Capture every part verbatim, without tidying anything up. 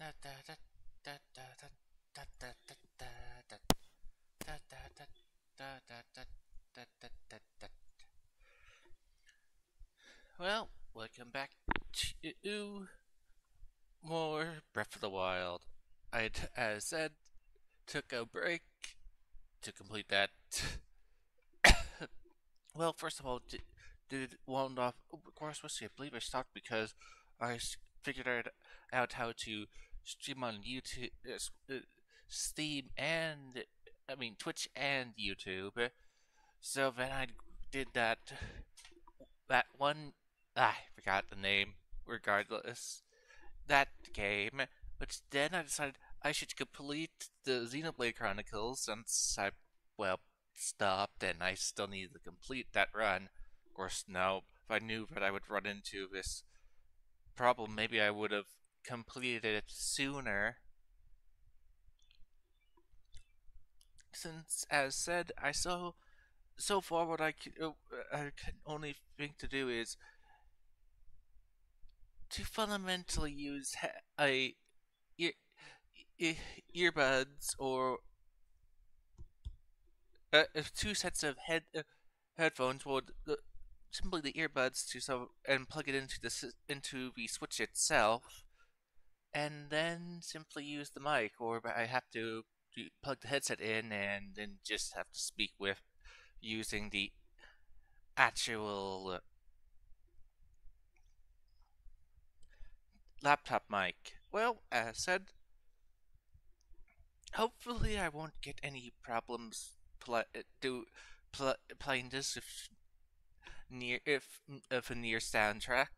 Well, welcome back to more Breath of the Wild. I, as said, took a break to complete that. Well, first of all, did, did wound off. Of course, let's see. I believe I stopped because I figured out, out how to stream on YouTube, uh, Steam, and I mean Twitch and YouTube. So then I did that. That one. Ah, I forgot the name. Regardless, that game. But then I decided I should complete the Xenoblade Chronicles since I, well, stopped and I still needed to complete that run. Of course, now, if I knew that I would run into this problem, maybe I would have completed it sooner. Since, as said, I saw so far what I can, uh, I can only think to do is to fundamentally use a ear, earbuds or uh, two sets of head uh, headphones, well, the, simply the earbuds to so and plug it into the into the switch itself, and then simply use the mic, or I have to plug the headset in and then just have to speak with using the actual laptop mic. Well, as said, hopefully I won't get any problems pl- do pl- playing this if near if if a NieR soundtrack.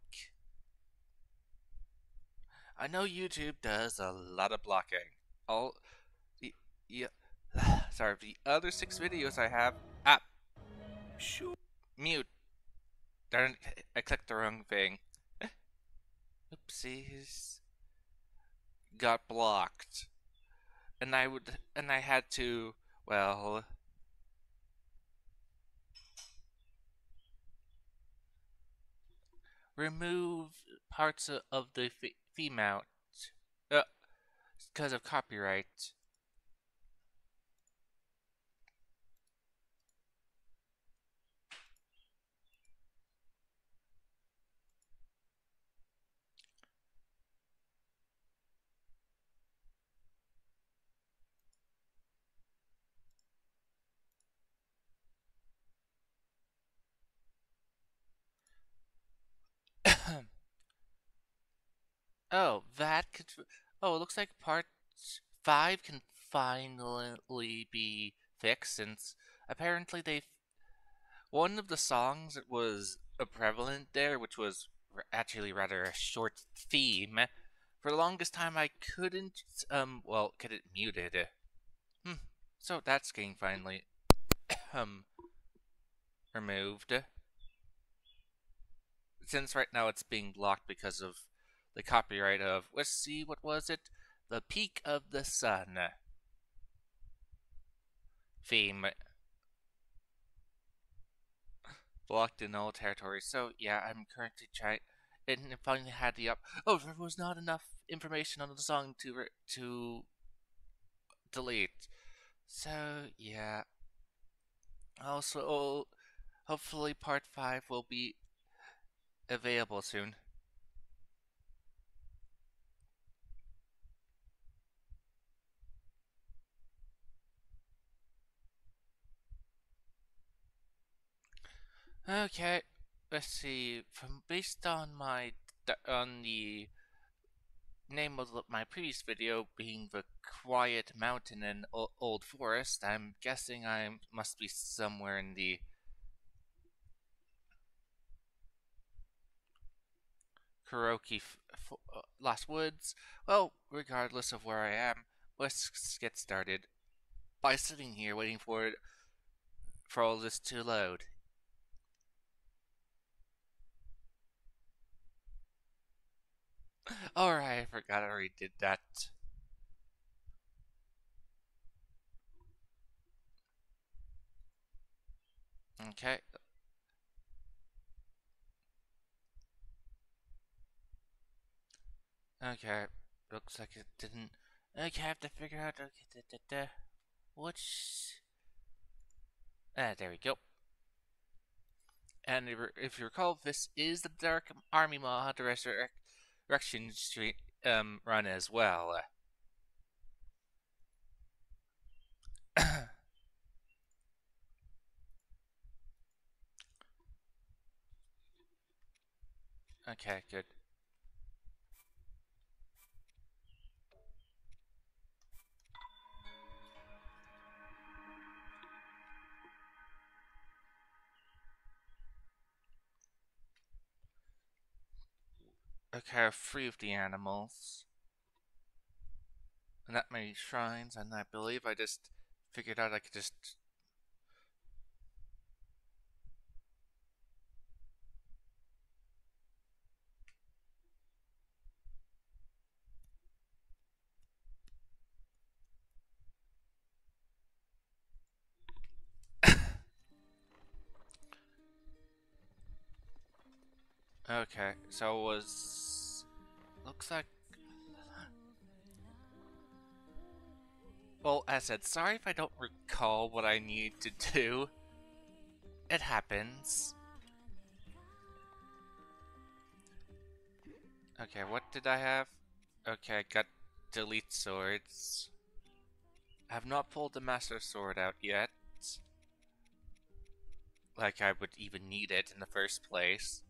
I know YouTube does a lot of blocking. All the yeah, sorry, the other six videos I have. Ah, shoot, mute. Darn, I clicked the wrong thing. Oopsies. Got blocked, and I would and I had to well. Remove parts of the fee mount uh, because of copyright. Oh, that could. Oh, it looks like part five can finally be fixed since apparently they. One of the songs that was prevalent there, which was actually rather a short theme, for the longest time I couldn't, um, well, get it muted. Hmm. So that's getting finally, um, removed. Since right now it's being blocked because of the copyright of, let's see, what was it? The Peak of the Sun theme. Blocked in all territories. So yeah, I'm currently trying, and finally had the up. Oh, there was not enough information on the song to to delete. So yeah. Also, hopefully part five will be available soon. Okay, let's see. From based on my on the name of my previous video being the Quiet Mountain and Old Forest, I'm guessing I must be somewhere in the Kuroki uh, Lost Woods. Well, regardless of where I am, let's get started by sitting here waiting for it for all this to load. Alright, I forgot I already did that. Okay. Okay. Looks like it didn't. Okay, I have to figure out. Okay, da, da, da. Which. Ah, there we go. And if you recall, this is the Dark Army mod Resurrection Street um, run as well. Okay, good. Okay, I have three of the animals. And that many shrines, and I believe I just figured out I could just... Okay, so it was... Looks like... Well, as I said, sorry if I don't recall what I need to do. It happens. Okay, what did I have? Okay, I got delete swords. I have not pulled the master sword out yet. Like I would even need it in the first place.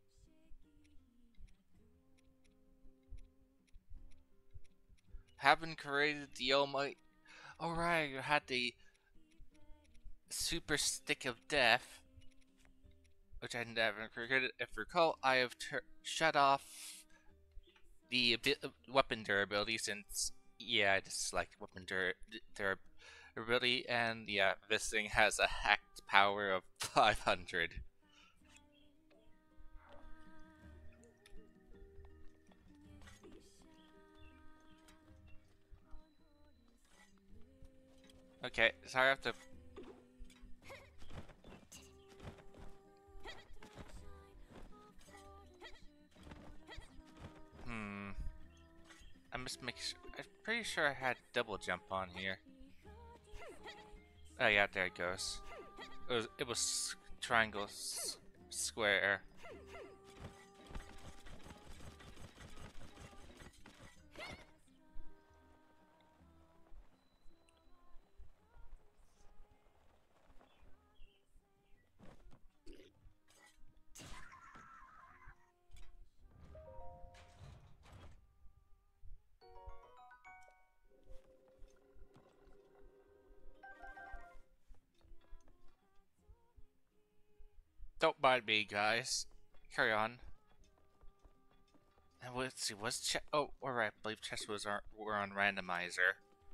Haven't created the almighty... Alright, you had the super stick of death, which I never created. If you recall, I have shut off the weapon durability since, yeah, I dislike weapon dur durability, and yeah, this thing has a hacked power of five hundred. Okay, so I have to... Hmm... I must make sure... I'm pretty sure I had double jump on here. Oh yeah, there it goes. It was, it was triangle square. Don't mind me, guys. Carry on. And let's see, was chess? Oh, alright, I believe chess was our, were on randomizer.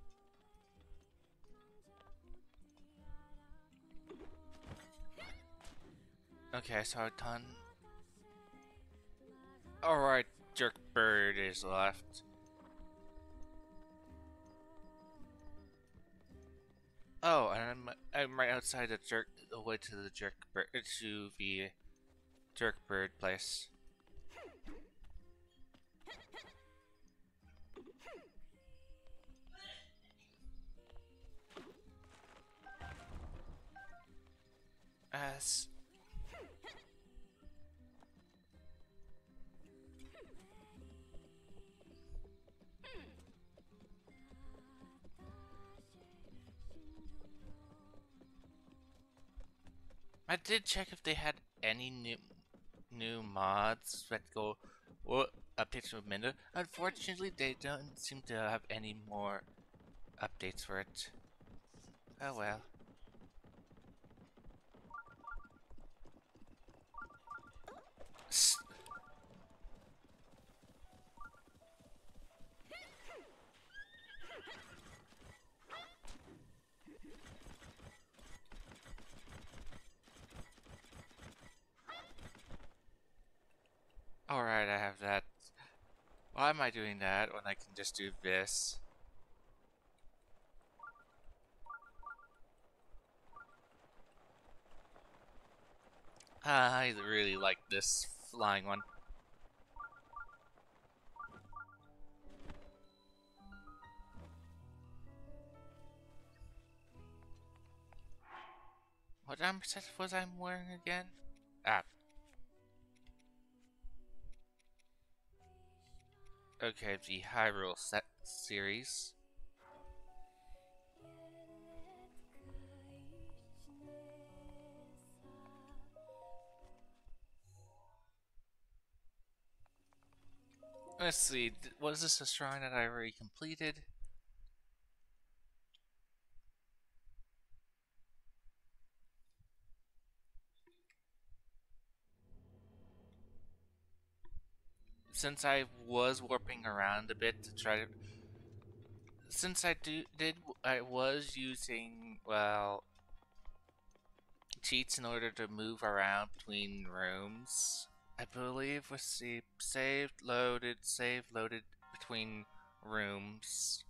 Okay, so I've done. Alright, Jerk Bird is left. Oh, and I'm I'm right outside the jerk, the way to the Jerk Bird, to the Jerk Bird place. As I did check if they had any new new mods that go or updates with Midna. Unfortunately, they don't seem to have any more updates for it. Oh well. S Alright, I have that. Why am I doing that when I can just do this? Ah, I really like this flying one. What armor set was I wearing again? Ah, okay, the Hyrule set series. Let's see, was this a shrine that I already completed? Since I was warping around a bit to try to... Since I do, did, I was using, well, cheats in order to move around between rooms. I believe, let's see, saved, loaded, saved, loaded between rooms.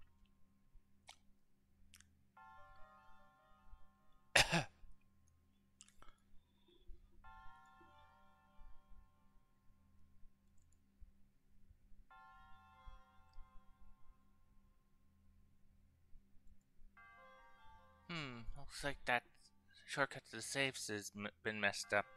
Hmm, looks like that shortcut to the saves has m been messed up.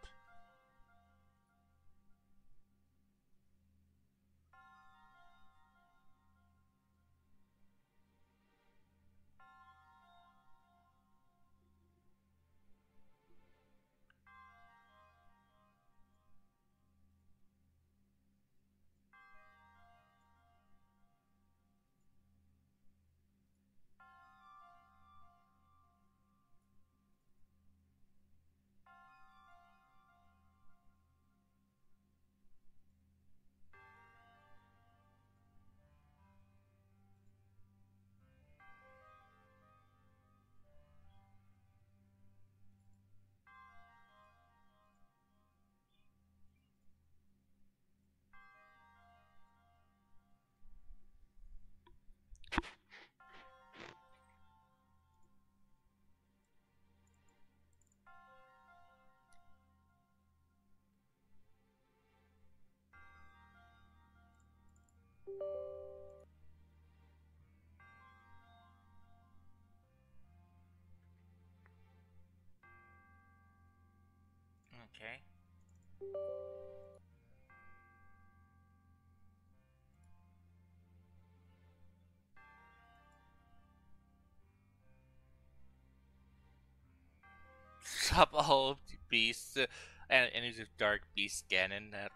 Okay. Stop all beasts uh, and any dark beast Ganon that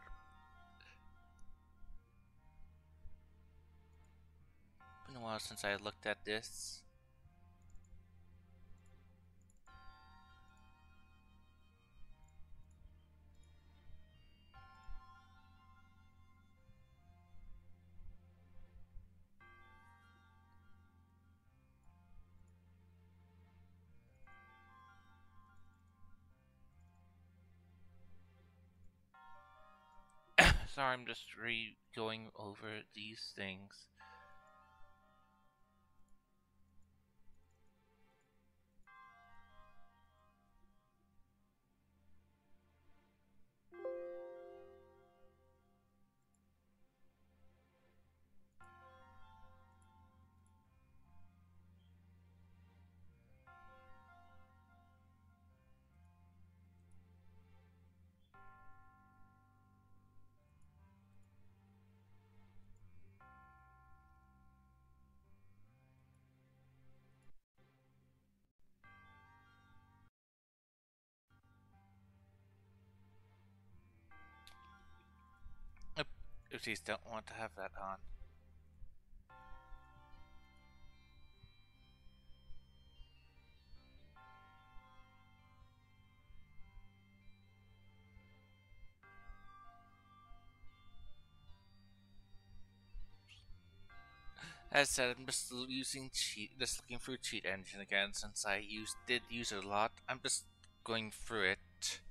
been a while since I looked at this. Sorry, I'm just re going over these things. Oopsies, don't want to have that on. As I said, I'm just using cheat, just looking through cheat engine again since I used did use it a lot. I'm just going through it.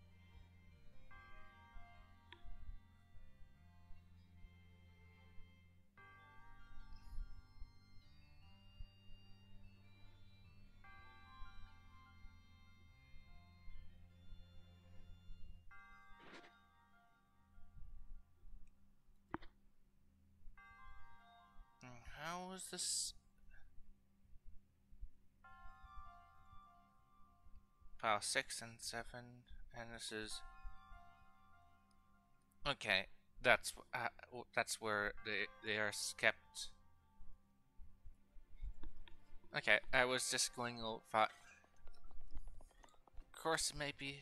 How is this? pile six and seven, and this is okay. That's uh, that's where they they are kept. Okay, I was just going over. Of course, maybe.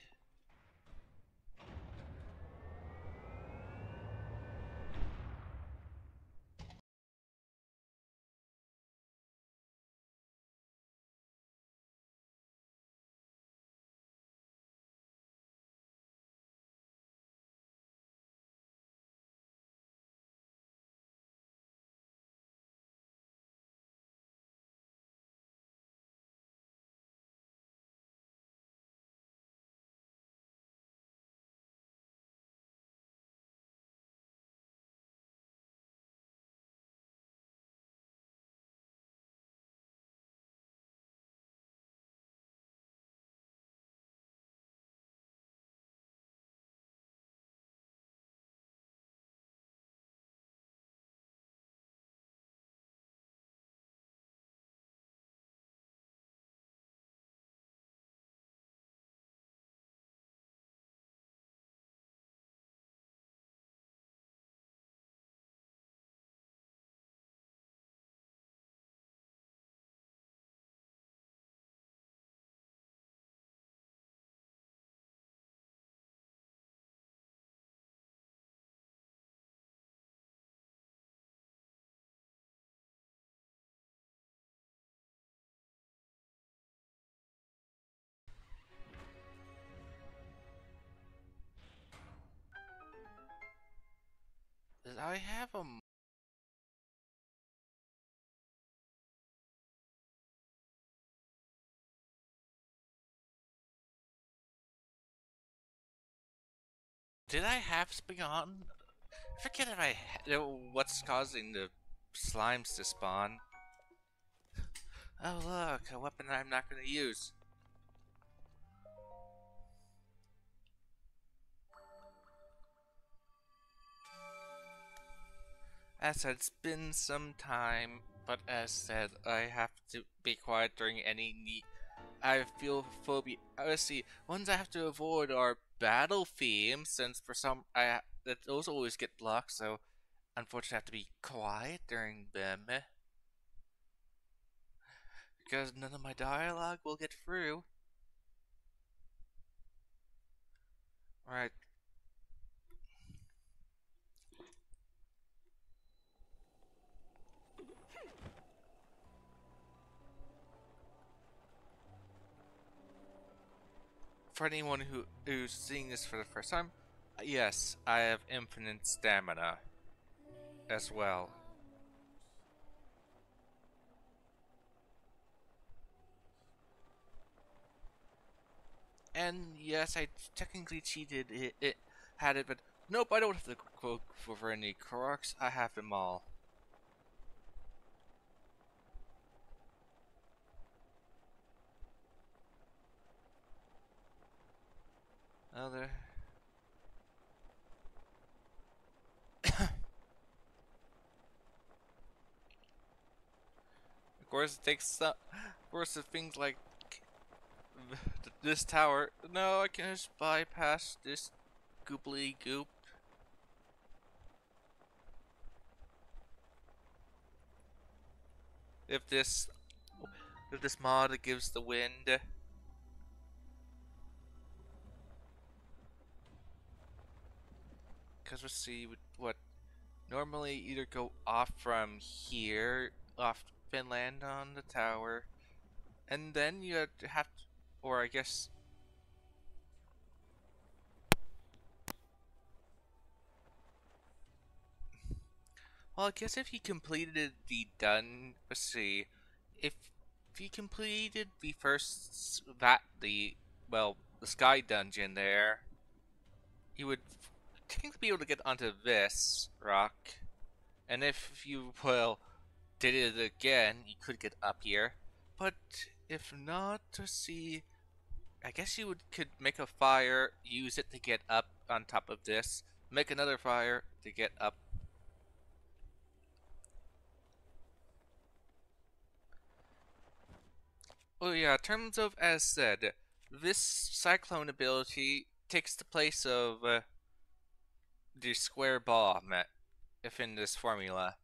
Did I have a? Did I have spring on? I forget if I had, what's causing the slimes to spawn. Oh look, a weapon I'm not going to use. As said, it's been some time, but as said, I have to be quiet during any need. I feel phobia. Let's see, ones I have to avoid are battle themes, since for some, I that those always get blocked, so unfortunately I have to be quiet during them. Because none of my dialogue will get through. Alright. For anyone who who's seeing this for the first time, yes, I have infinite stamina as well. And yes, I technically cheated. It, it had it, but nope, I don't have to go for any Koroks. I have them all. Other. Of course, it takes some. Of course, the things like this tower. No, I can just bypass this gooply goop. If this, if this mod gives the wind. Because let's see what normally either go off from here, off Finland on the tower, and then you have to, or I guess. Well, I guess if he completed the done, let's see, if he completed the first that the well the sky dungeon there, he would technically be able to get onto this rock, and if you well did it again, you could get up here. But if not, to see, I guess you would could make a fire, use it to get up on top of this, make another fire to get up. Oh yeah, in terms of, as said, This cyclone ability takes the place of uh, the square bomb, uh, if in this formula.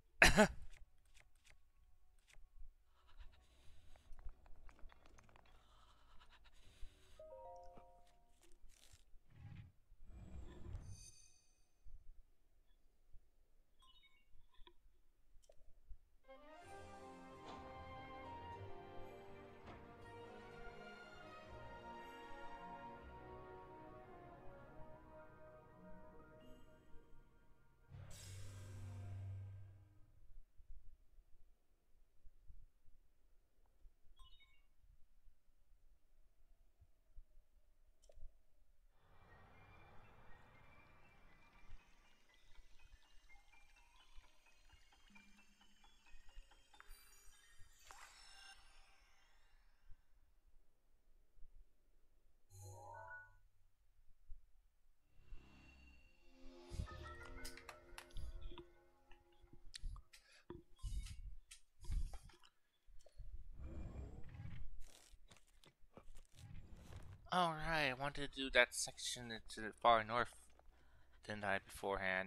Alright, I wanted to do that section to the far north, didn't I, beforehand?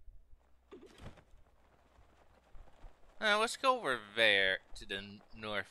Uh, let's go over there to the north.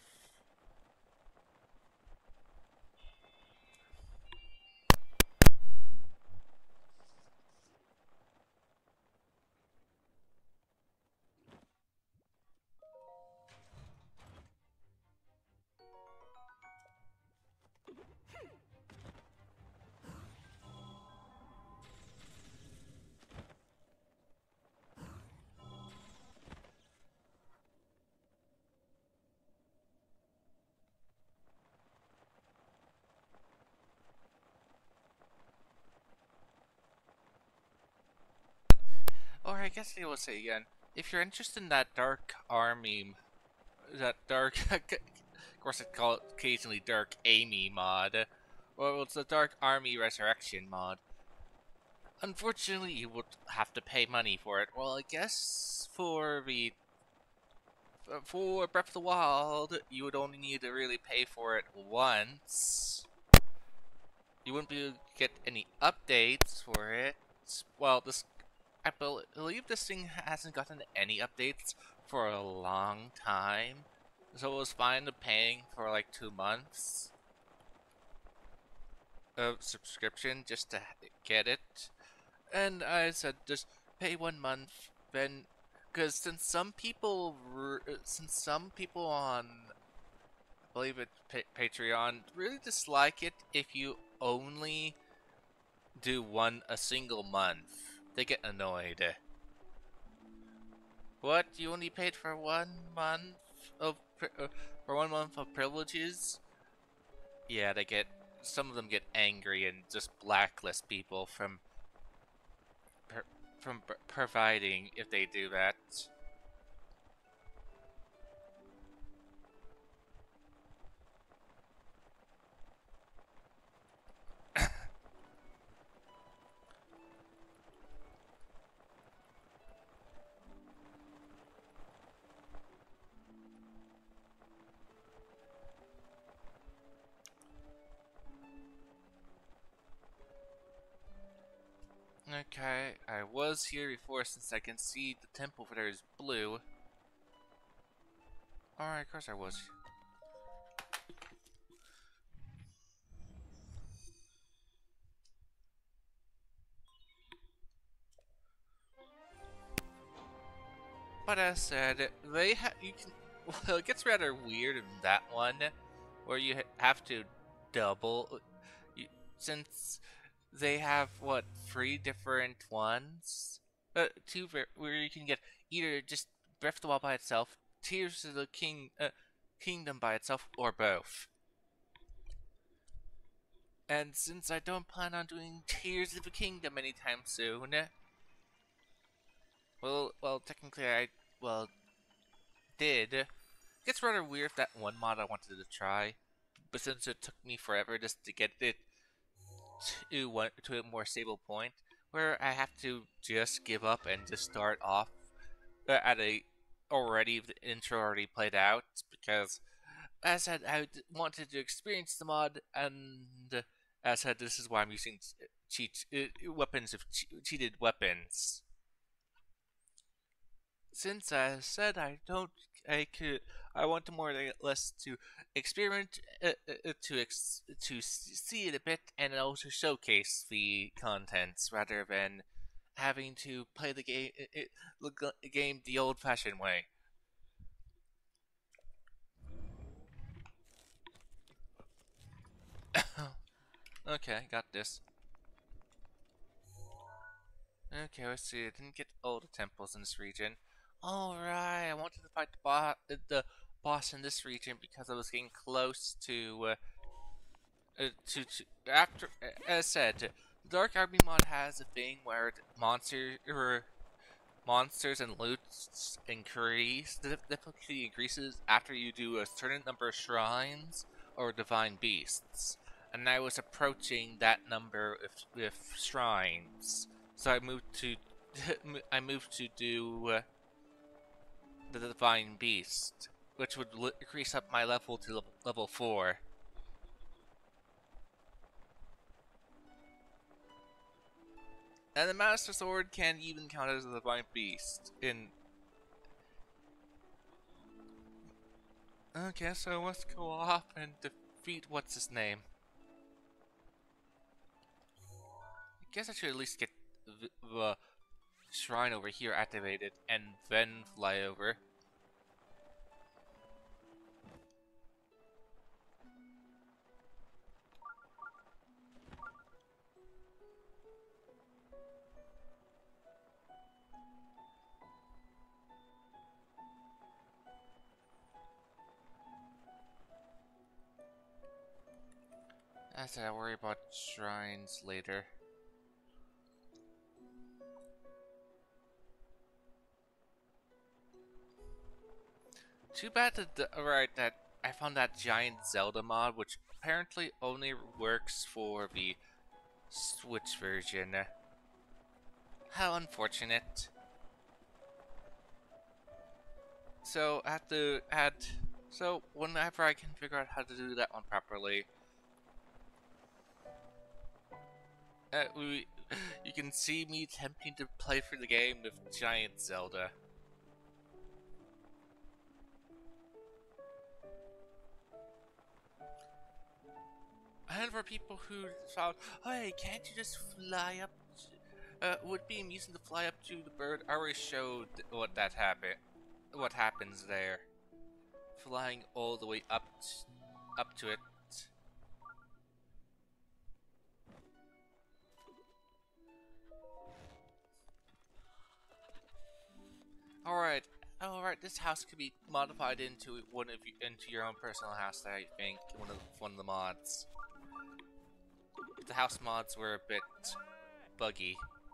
Or I guess I will say again, if you're interested in that dark army, that dark, of course I call it occasionally Dark Amy mod, or it's the Dark Army Resurrection mod. Unfortunately, you would have to pay money for it. Well, I guess for the for Breath of the Wild, you would only need to really pay for it once. You wouldn't be able to get any updates for it. Well, this I believe this thing hasn't gotten any updates for a long time, so it was fine to paying for like two months of subscription just to get it. And I said just pay one month, then, because since some people, since some people on, I believe it's pa Patreon, really dislike it if you only do one a single month, they get annoyed. What? You only paid for one month of uh, for one month of privileges? Yeah, they get some of them get angry and just blacklist people from per, from providing if they do that. Okay, I was here before since I can see the temple over there is blue. Alright, of course I was. But as said, they ha you can. Well, it gets rather weird in that one, where you ha have to double, you, since they have what three different ones, uh, two where you can get either just Breath of the Wild by itself, Tears of the King, uh, Kingdom by itself, or both. And since I don't plan on doing Tears of the Kingdom anytime soon, well, well, technically I, well, did. It gets rather weird if that one mod I wanted to try, but since it took me forever just to get it to one to a more stable point, where I have to just give up and just start off uh, at a already the intro already played out, because as I said, I d- wanted to experience the mod, and uh, as I said, this is why I'm using cheat uh, weapons of che- cheated weapons. Since I said I don't, I could, I want to more or less to experiment, uh, uh, to ex- to see it a bit, and also showcase the contents rather than having to play the game, it, the game the old-fashioned way. Okay, got this. Okay, let's see. I didn't get all the temples in this region. Alright, I wanted to fight the, bo- the boss in this region because I was getting close to, uh, uh, to, to after, as said, the Dark Army mod has a thing where monster, or monsters and loot increase, the difficulty increases after you do a certain number of shrines or divine beasts. And I was approaching that number with, with shrines, so I moved to I moved to do uh, the divine beast, which would increase up my level to level four. And the Master Sword can even count as a divine beast in. Okay, so let's go off and defeat what's his name. I guess I should at least get the, the shrine over here activated and then fly over. I said I'll worry about shrines later. Too bad that the, right that I found that giant Zelda mod, which apparently only works for the Switch version. How unfortunate. So I have to add. So whenever I can figure out how to do that one properly, uh, we, you can see me attempting to play through the game with giant Zelda. And for people who thought, hey, can't you just fly up? Uh, would be amusing to fly up to the bird. I already showed what that happen, what happens there. Flying all the way up, up to it. All right, all right. This house could be modified into one of you, into your own personal house. I think one of one of the mods. The house mods were a bit buggy.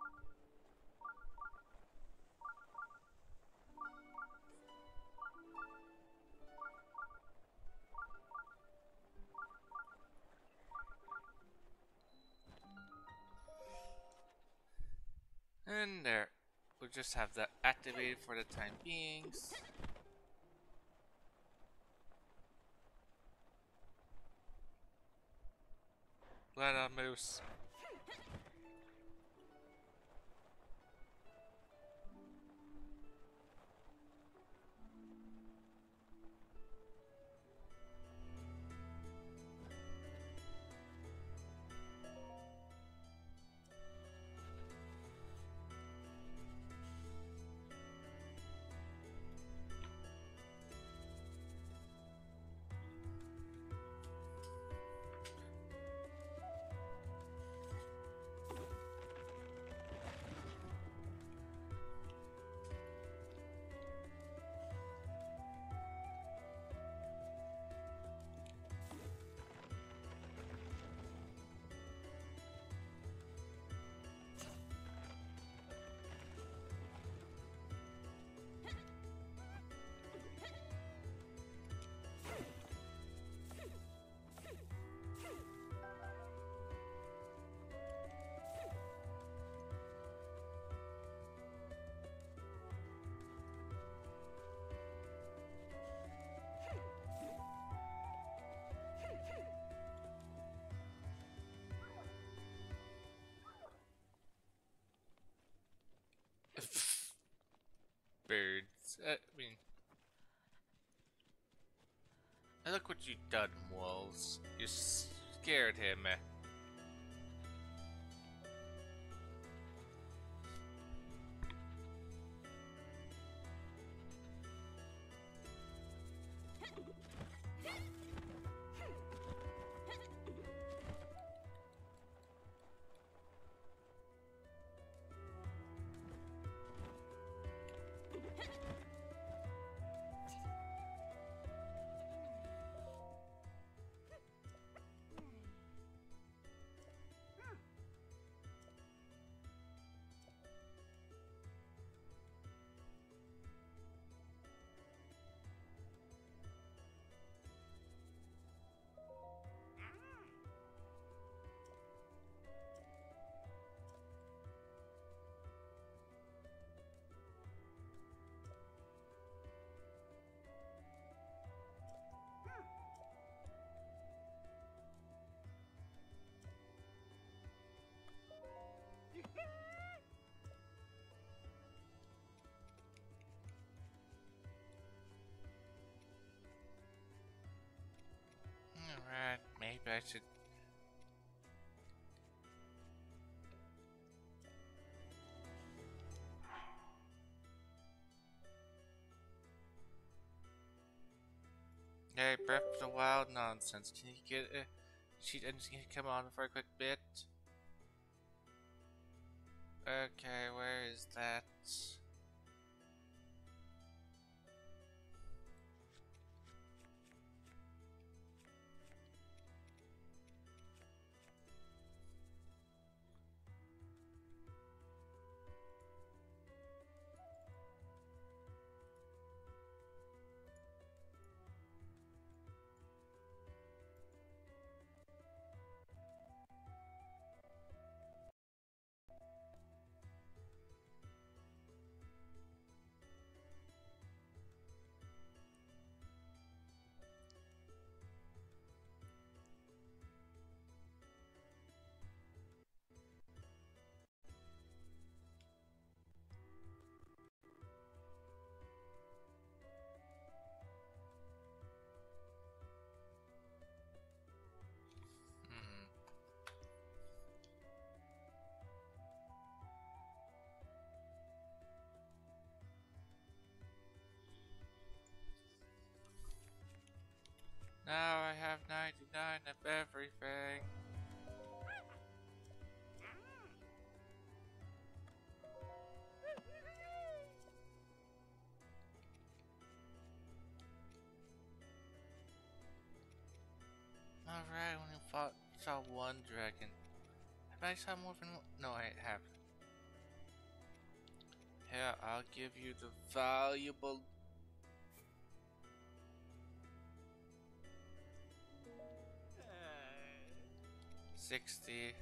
And there, we'll just have that activated for the time being. Let a moose. birds. Uh, I mean, look what you done, wolves. You scared him. Alright, maybe I should. Hey, Breath of the Wild nonsense. Can you get a sheet and can you come on for a quick bit? Okay, where is that? Now I have ninety-nine of everything. Alright, when you fought, saw one dragon. Have I saw more than one? No, I have. Here, I'll give you the valuable. Sixty.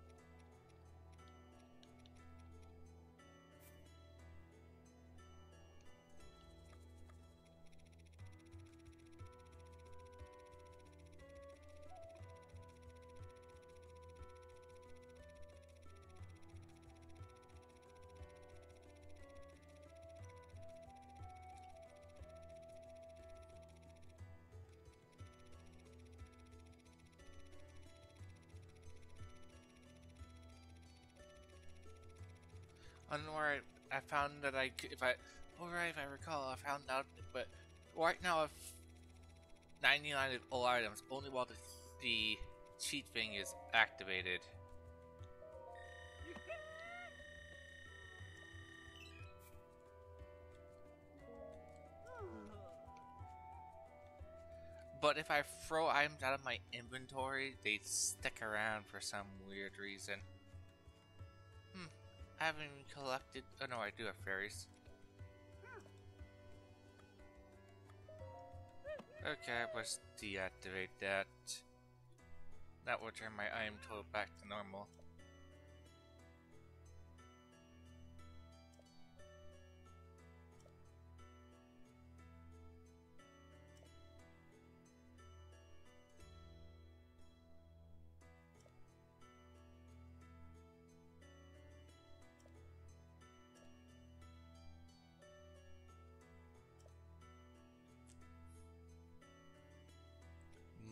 On where I, I found that I could, if I, alright, if I recall, I found out, but right now, if ninety-nine of all items, only while the, the cheat thing is activated. But if I throw items out of my inventory, they stick around for some weird reason. Hmm. I haven't even collected. Oh no, I do have fairies. Okay, let's deactivate that. That will turn my item total back to normal.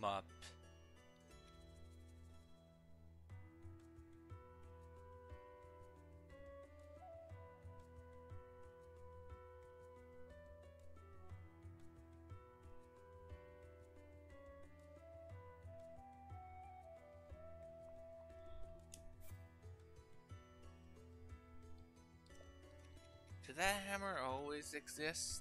up. Did that hammer always exist?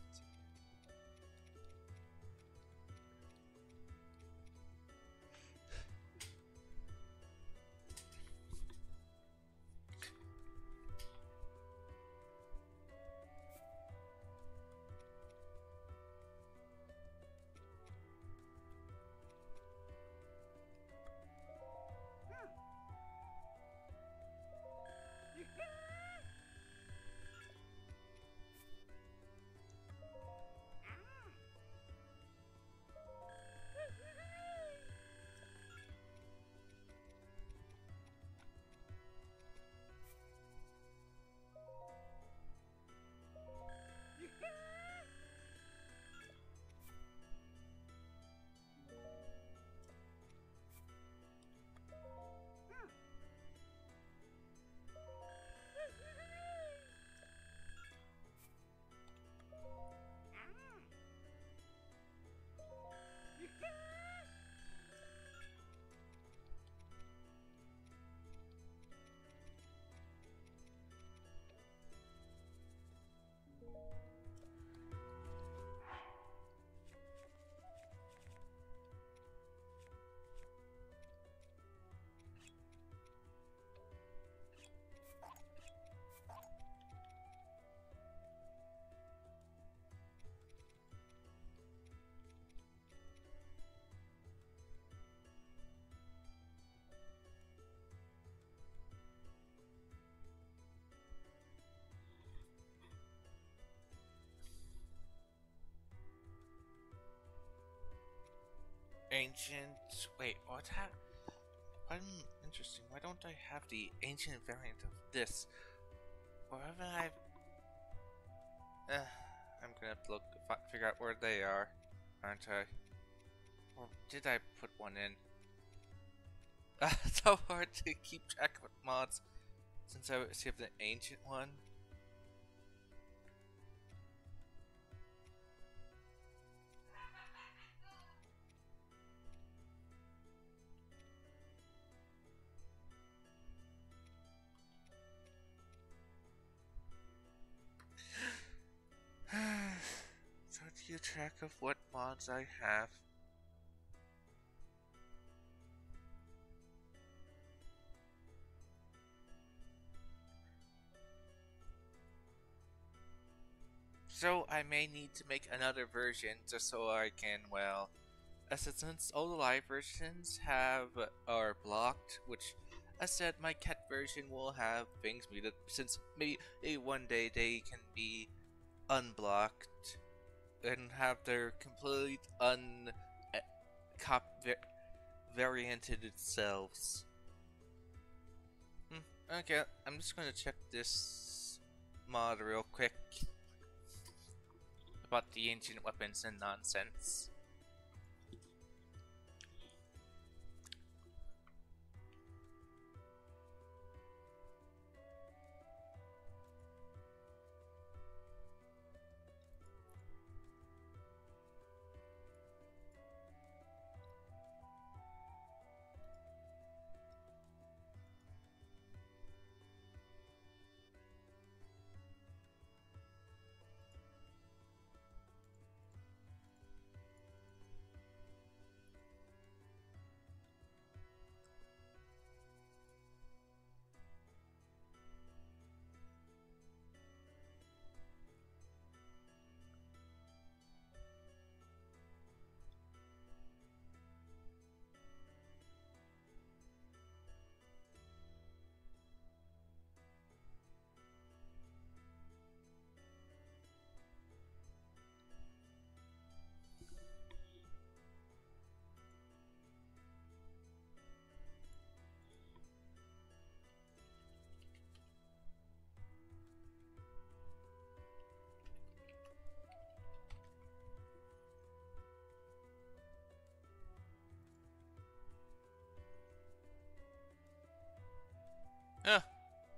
Ancient. Wait, what happened? I'm interesting. Why don't I have the ancient variant of this? Or haven't I? Uh, I'm gonna have to look, figure out where they are, aren't I? Or did I put one in? Uh, it's so hard to keep track of mods since I saved the ancient one. So to keep track of what mods I have. So I may need to make another version just so I can, well, as since all the live versions have are blocked, which I said my cat version will have things muted since maybe, maybe one day they can be unblocked and have their complete un uh, cop va varianted selves. Hmm, okay, I'm just gonna check this mod real quick about the ancient weapons and nonsense.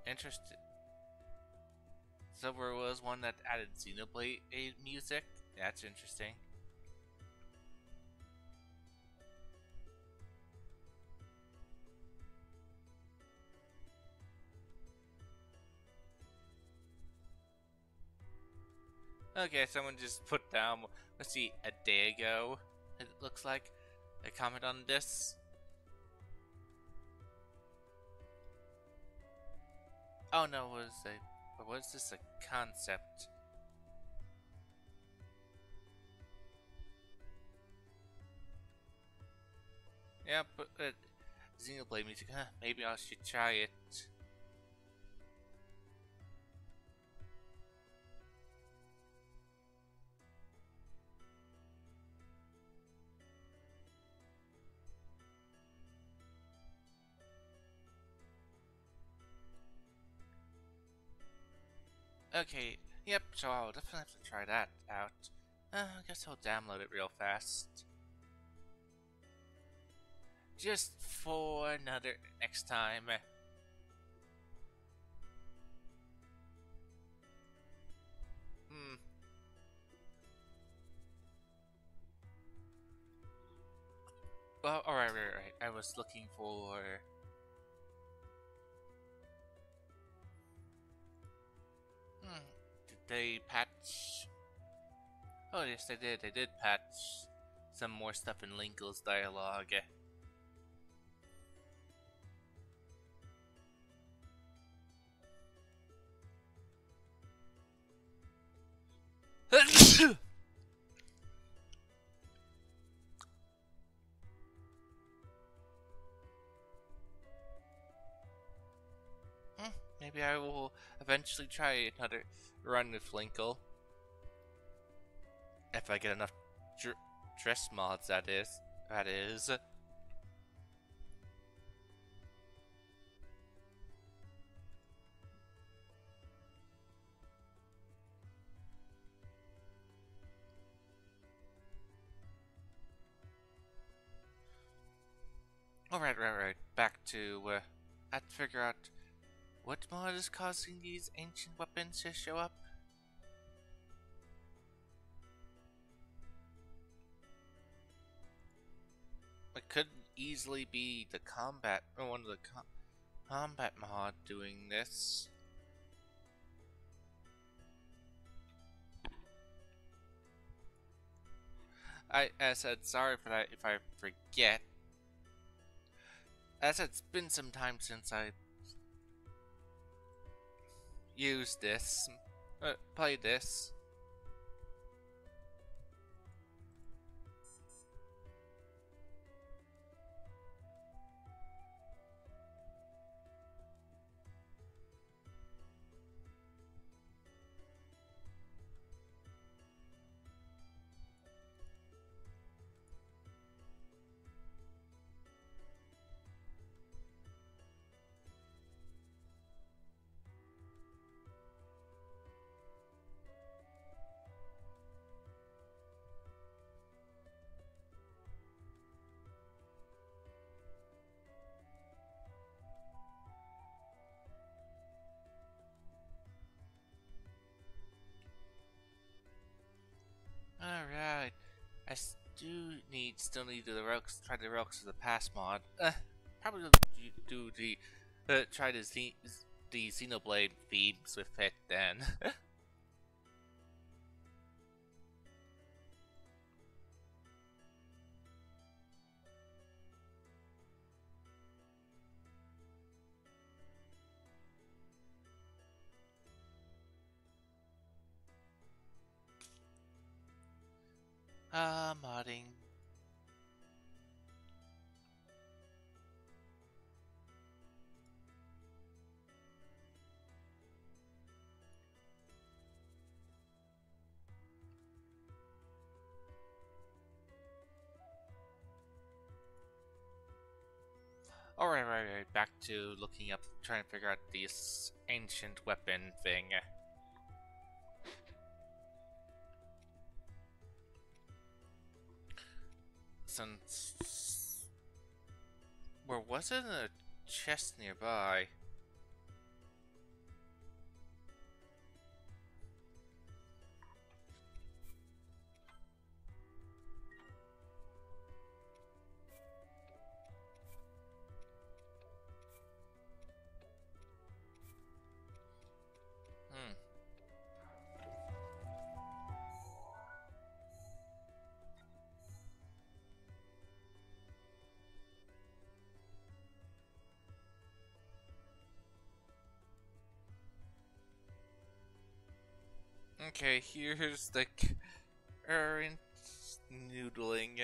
Interesting. So there was one that added Xenoblade music? That's interesting. Okay, someone just put down, let's see, a day ago, it looks like, a comment on this. Oh no, was a, or was this a concept? Yeah, but uh, Xenoblade music, huh, maybe I should try it. Okay, yep, so I'll definitely have to try that out. Uh, I guess I'll download it real fast. Just for another next time. Hmm. Well, alright, right, right. I was looking for... Hmm. Did they patch... Oh, yes, they did. They did patch some more stuff in Linkle's dialogue. Hmm, maybe I will eventually try another run with Linkle. If I get enough dr dress mods, that is. That is. Alright, right, right. Back to, uh, I have to figure out what mod is causing these ancient weapons to show up. It could easily be the combat, or one of the com combat mod doing this. I, as I said, sorry if I, if I forget. As I said, it's been some time since I used this, uh, played this. Alright, I do need, still need the Relics, try the Relics of the Past mod. Uh, probably do the, uh, try the, Z the Xenoblade themes with it then. Ah, uh, modding. Alright, right, right, back to looking up, trying to figure out this ancient weapon thing. Since... Where was it? In a chest nearby. Okay, here's the current noodling.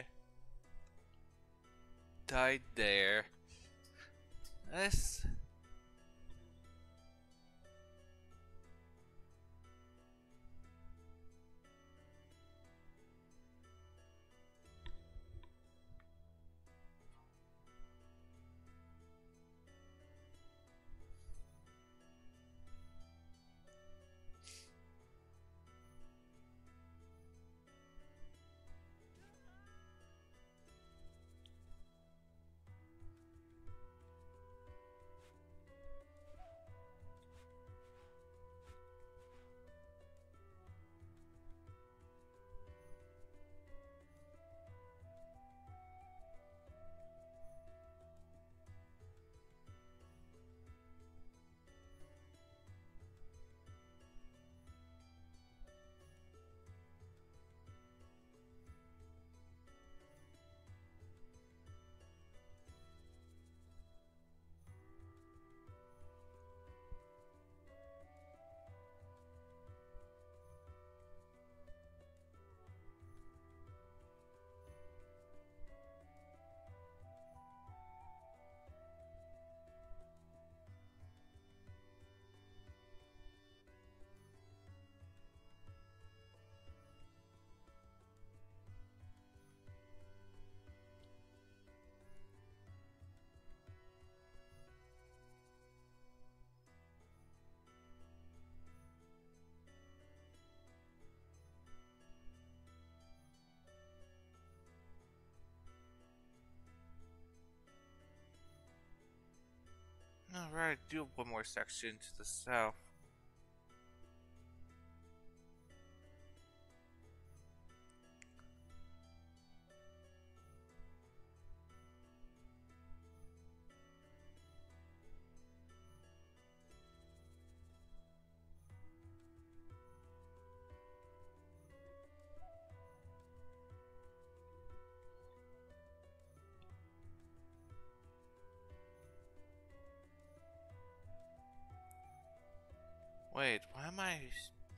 Died there. Let's... Alright, do have one more section to the south. Wait, why am I...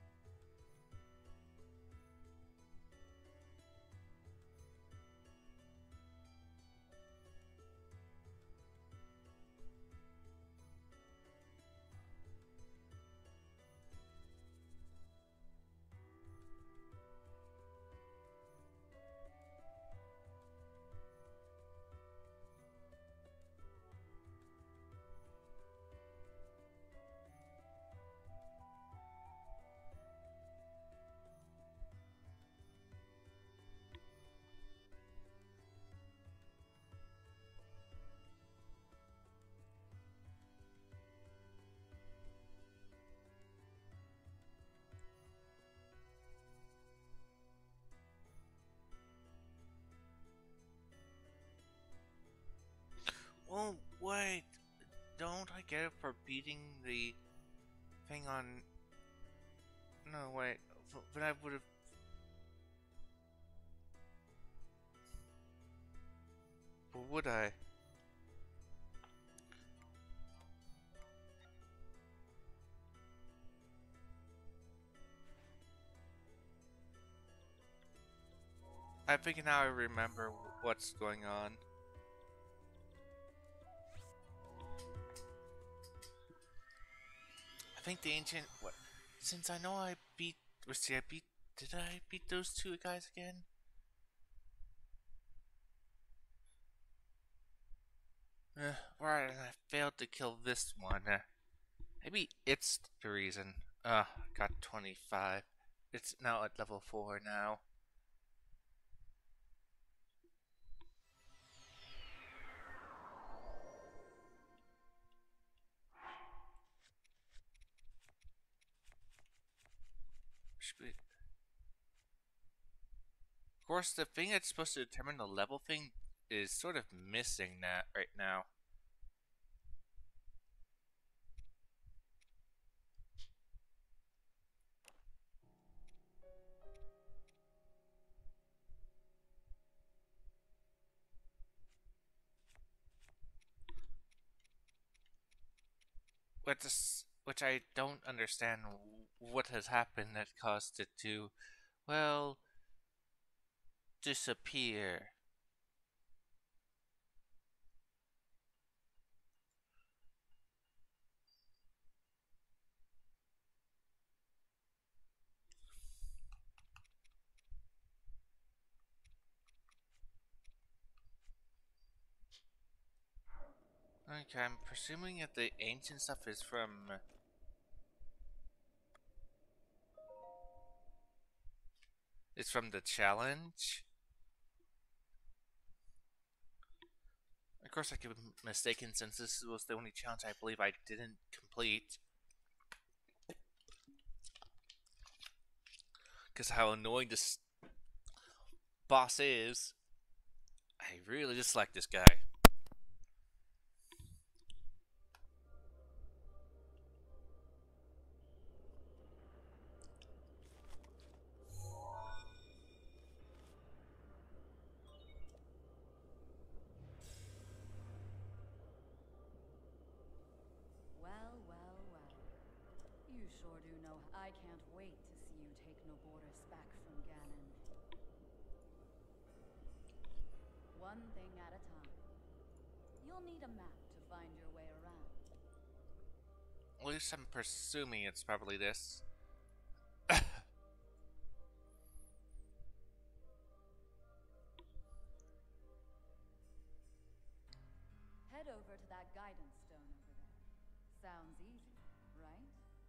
Oh, wait! Don't I get it for beating the thing on... No, wait. But I would have... But would I? I think now I remember what's going on. I think the ancient... What? Since I know I beat... Let's see, I beat... Did I beat those two guys again? Uh, right, and I failed to kill this one. Uh, maybe it's the reason. Uh, got twenty-five. It's now at level four now. Of course, the thing that's supposed to determine the level thing is sort of missing that right now. Which is, which I don't understand what has happened that caused it to, well, disappear. Okay, I'm presuming that the ancient stuff is from... It's from the challenge? Of course, I could be mistaken since this was the only challenge I believe I didn't complete. Because how annoying this boss is. I really dislike this guy. Well, well, well. You sure do know. I can't wait to see you take Noboris back from Ganon. One thing at a time. You'll need a map to find your way around. At least I'm presuming it's probably this. Head over to that guidance stone over there. Sounds easy, right?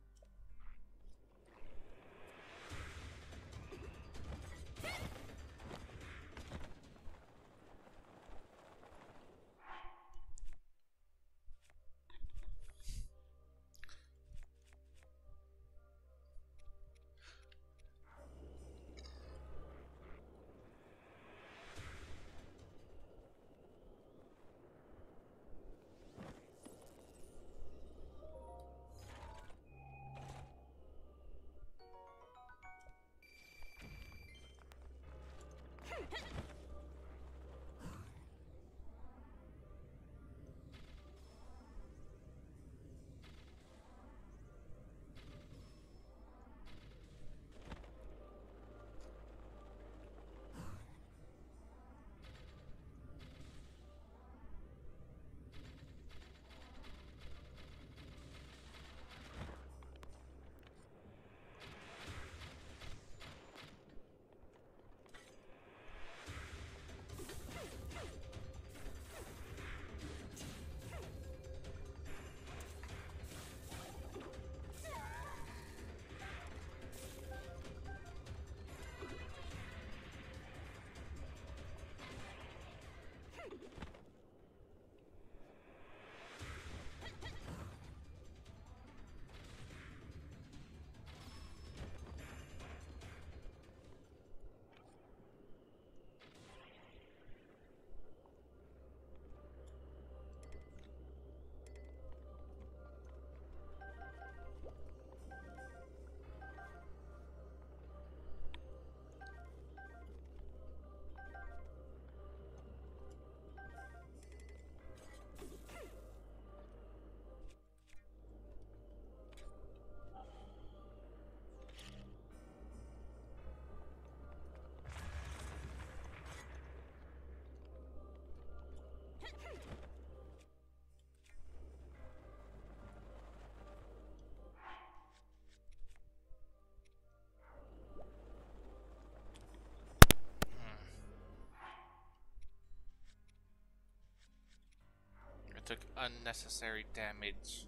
I took unnecessary damage.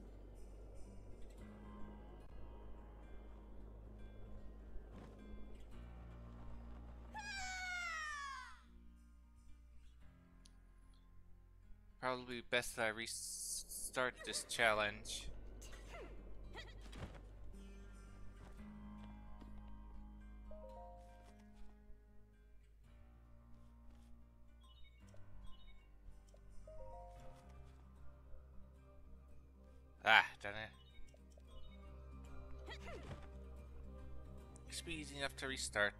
Probably best that I restart this challenge. Ah, darn it. It should be easy enough to restart.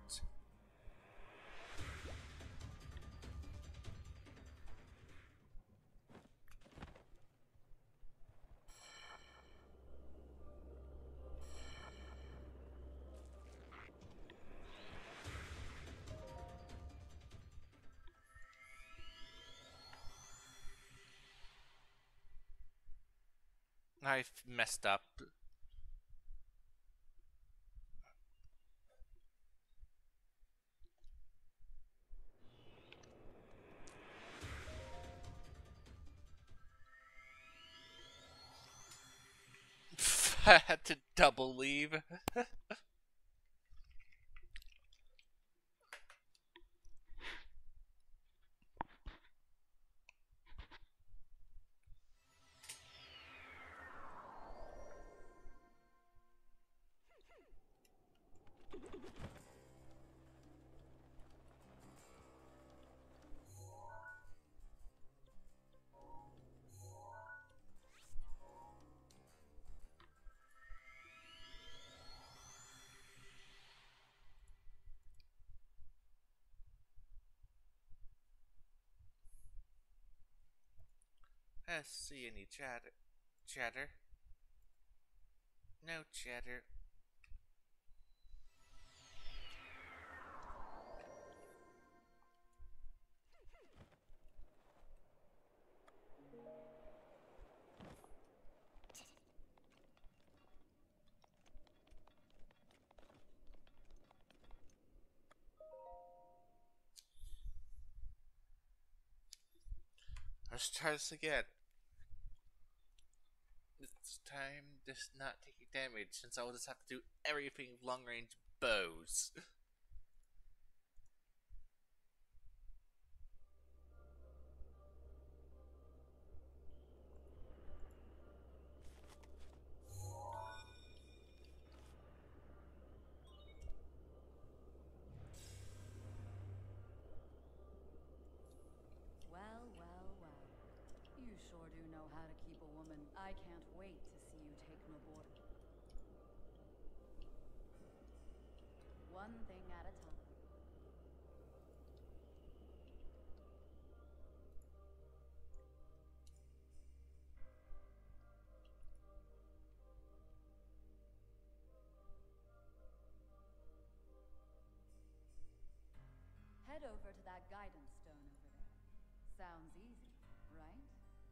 I messed up. I had to double leave. I see any chatter. Chatter? No chatter. Let's try this again. This time, this not taking damage, since I will just have to do everything with long range bows. Well, well, well. You sure do know how to keep a woman. I can't wait to see you take no border. One thing at a time. Head over to that guidance stone over there. Sounds easy, right?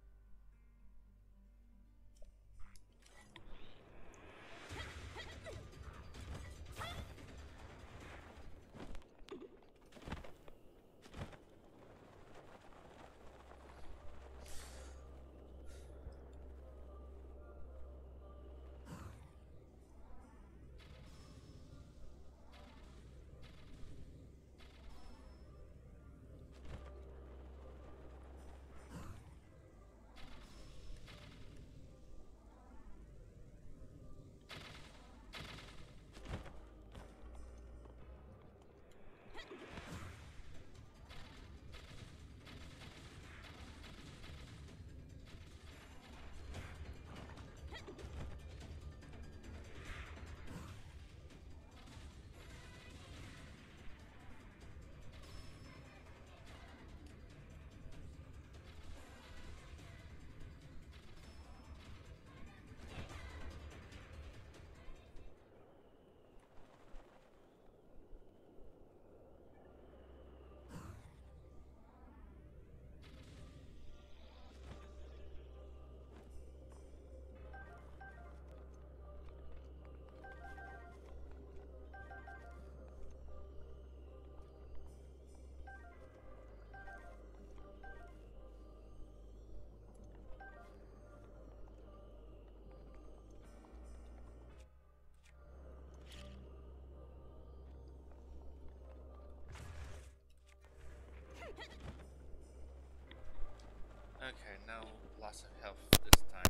Okay, no loss of health this time.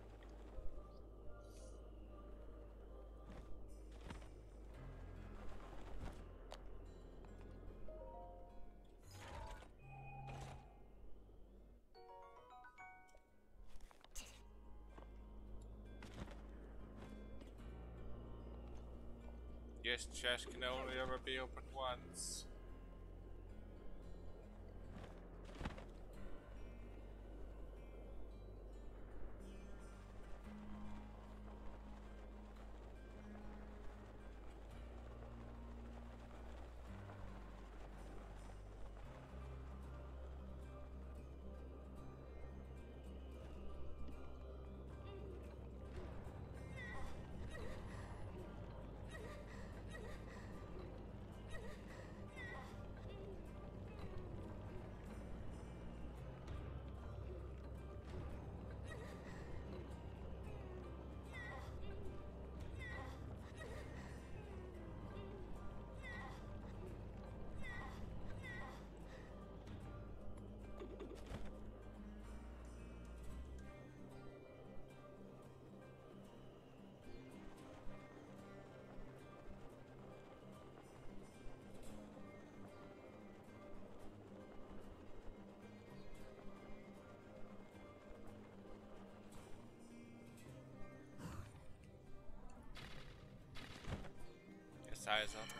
This chest can only ever be opened once. size up.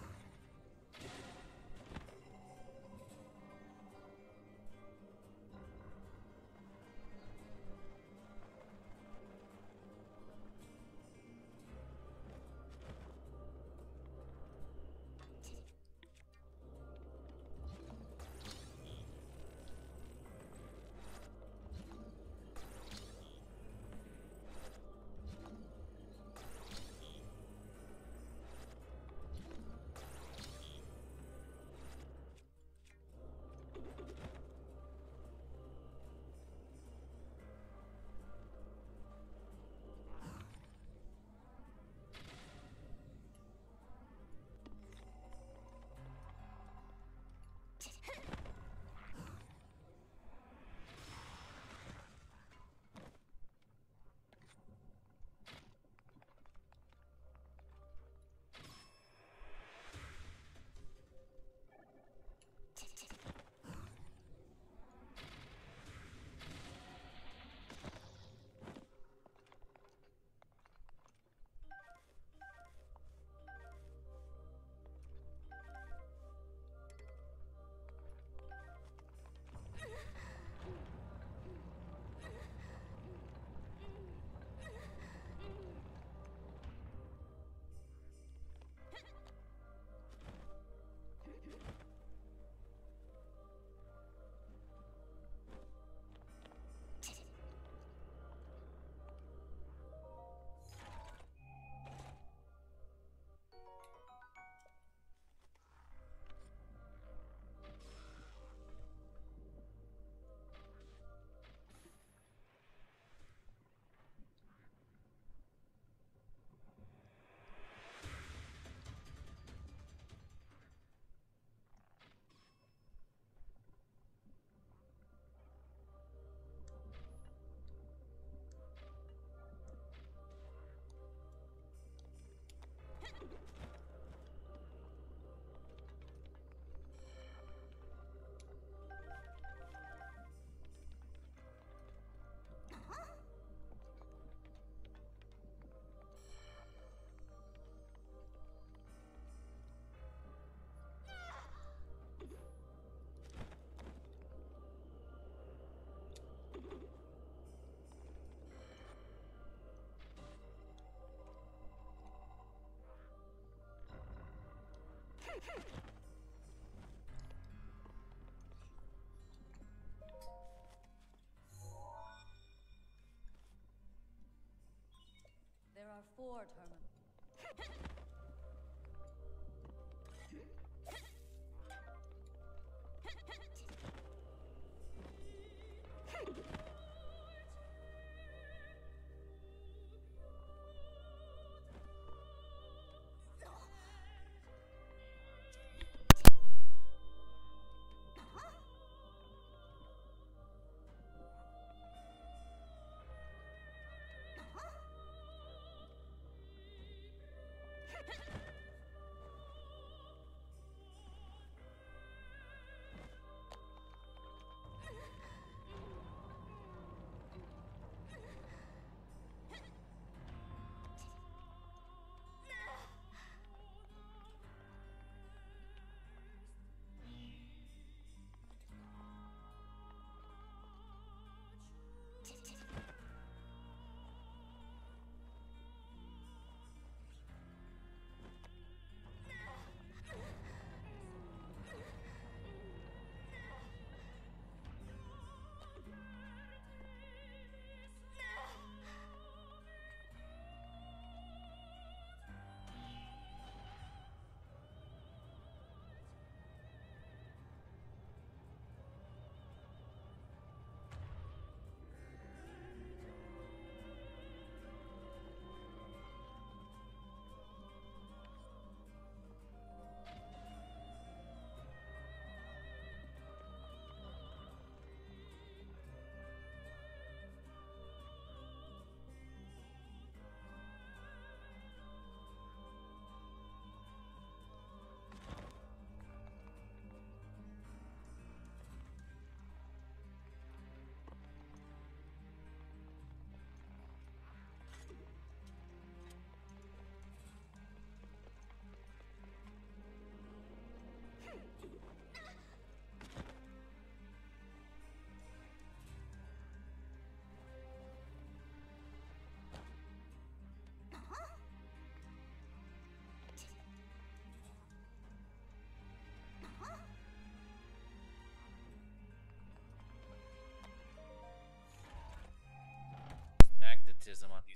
There are four terminals.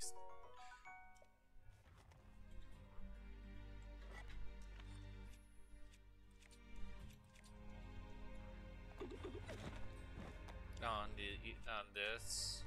least. On the on this.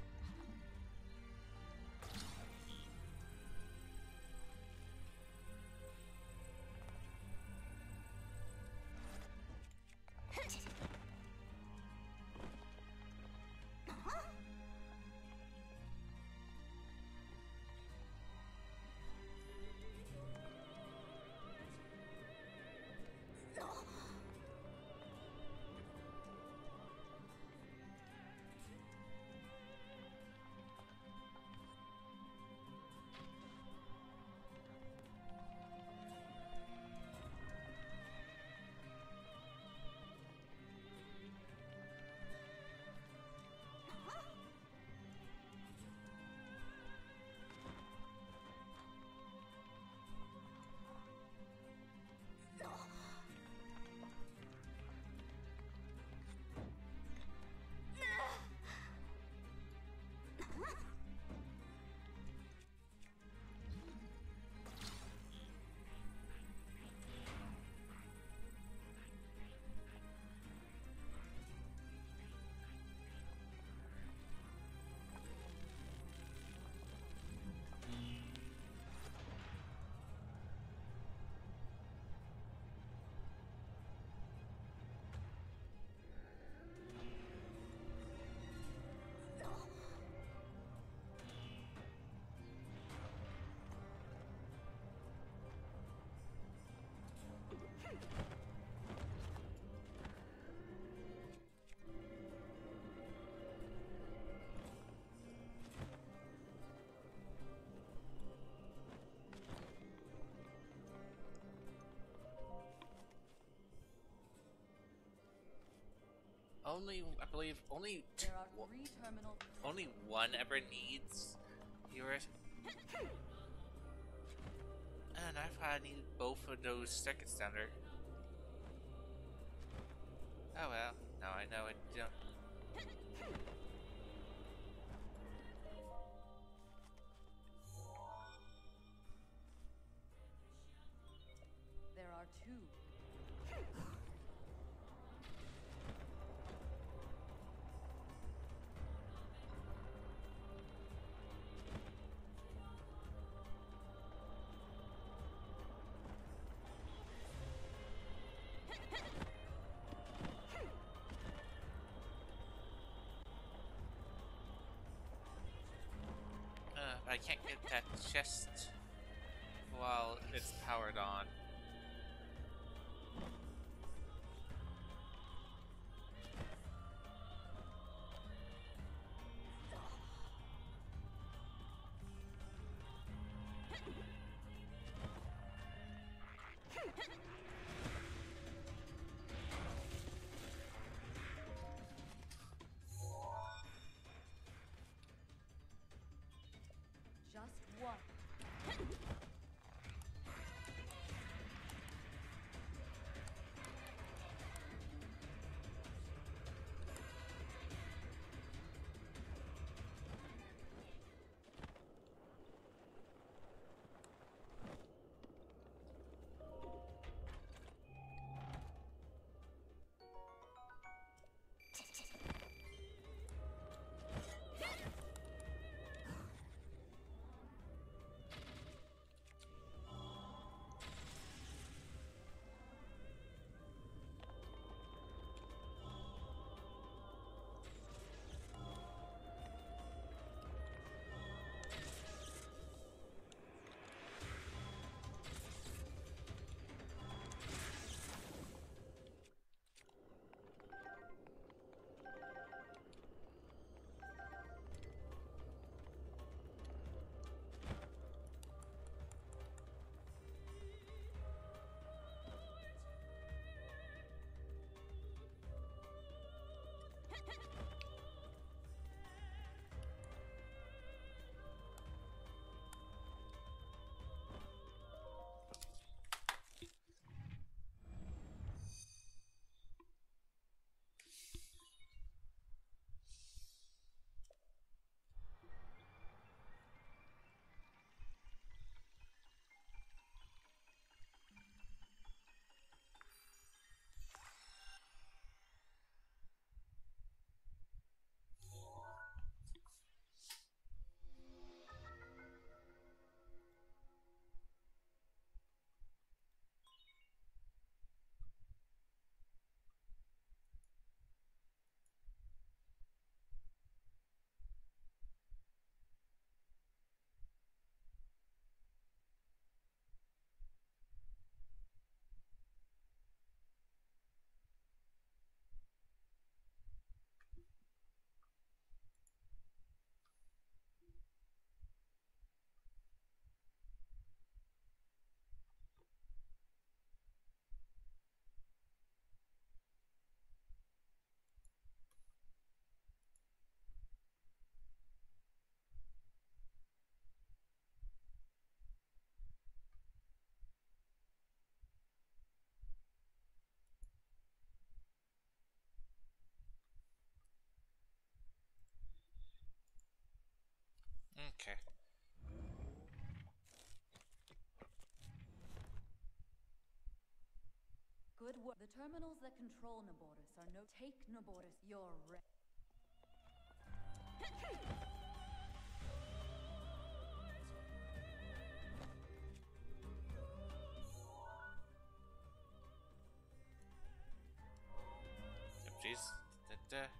Only, I believe, only two, There are three terminal. only one ever needs yours. And I thought I needed both of those circuits down there. Oh well, now I know it don't. There are two. Uh, I can't get that chest while it's powered on. Just one. Okay. Good work. The terminals that control Naboris are no. Take Naboris. You're re- Yep, jeez. Da, da.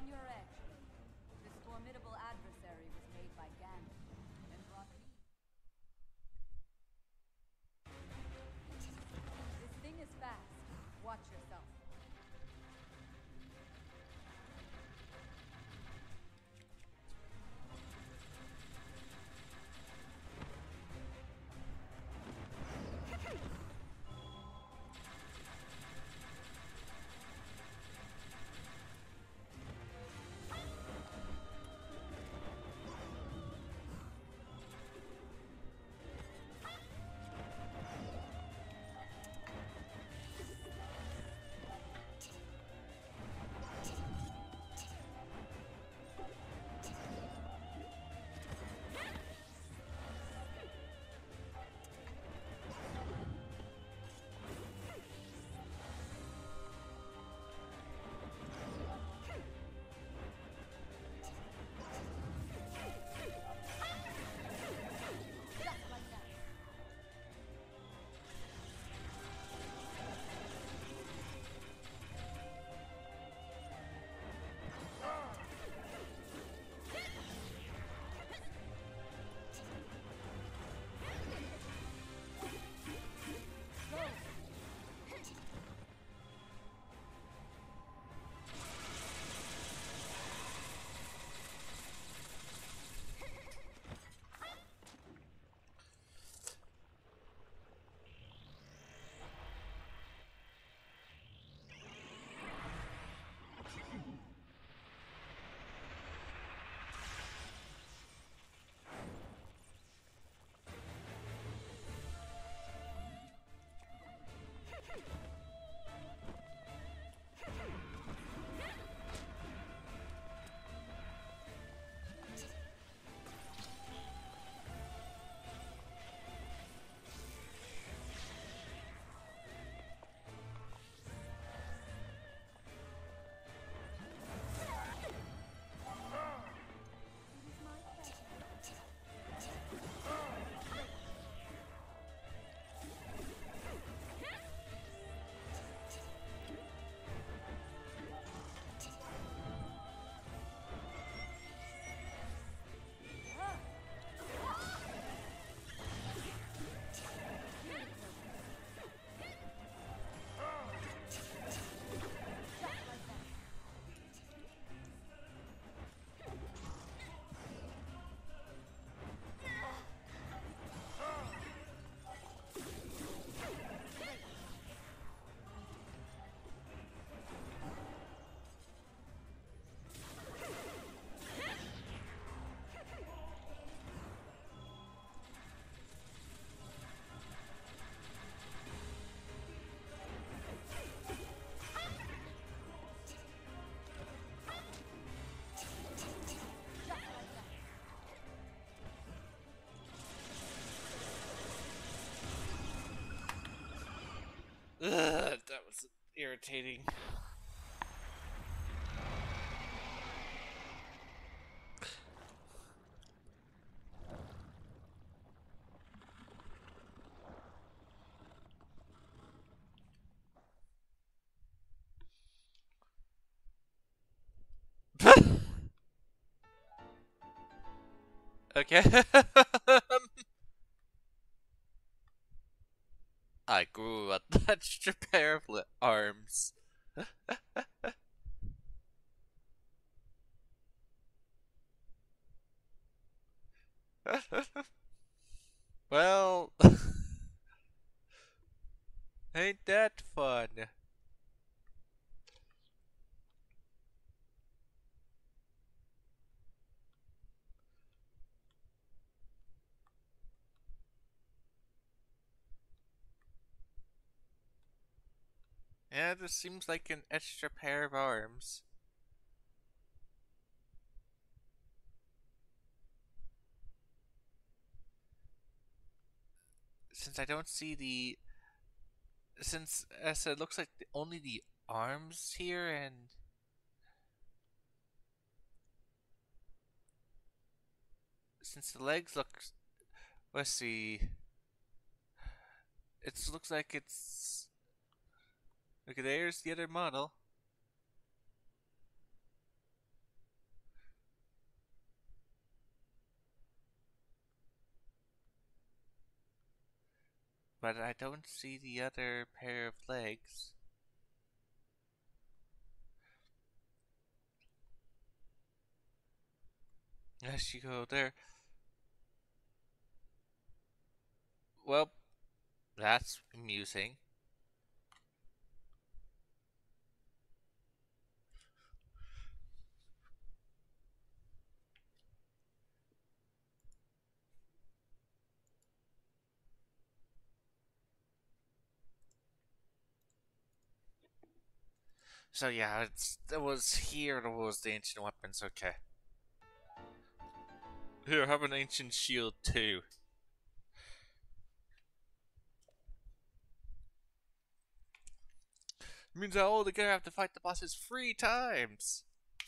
on your edge. This formidable adversary was made by Gandalf and brought me. This thing is fast. Watch yourself. Ugh, that was irritating. Okay. I grew an extra pair of arms. Well, ain't that fun? Yeah, this seems like an extra pair of arms. Since I don't see the... Since, as it looks like the, only the arms here and... Since the legs look... Let's see... It looks like it's... Okay, there's the other model. but I don't see the other pair of legs. As you go there. Well, that's amusing. So yeah, it's it was here that was the ancient weapons, okay. Here, have an ancient shield too. It means I only gonna have to fight the bosses three times.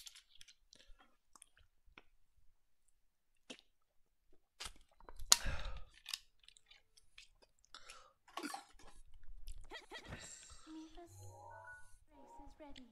Mifa's race is ready.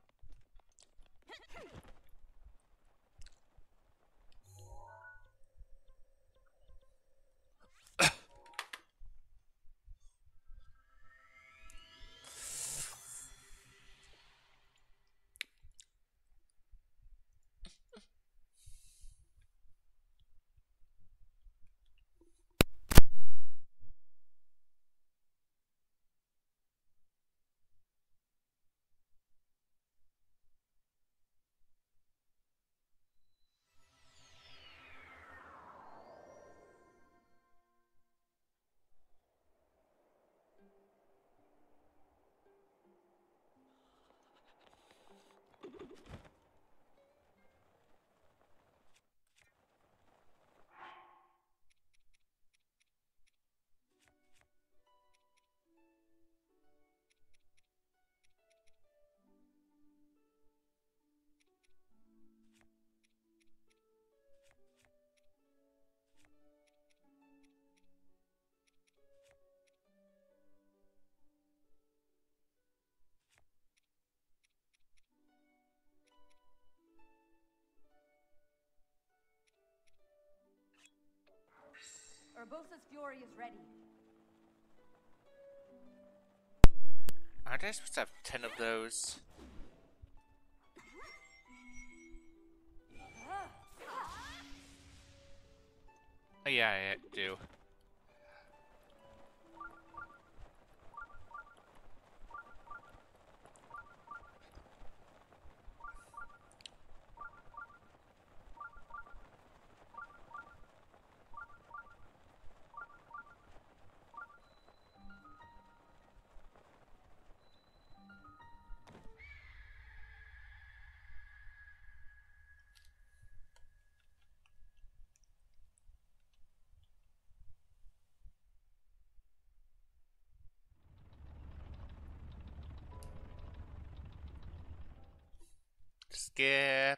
Urbosa's fury is ready. Aren't I supposed to have ten of those? Oh, yeah, I do. Skip.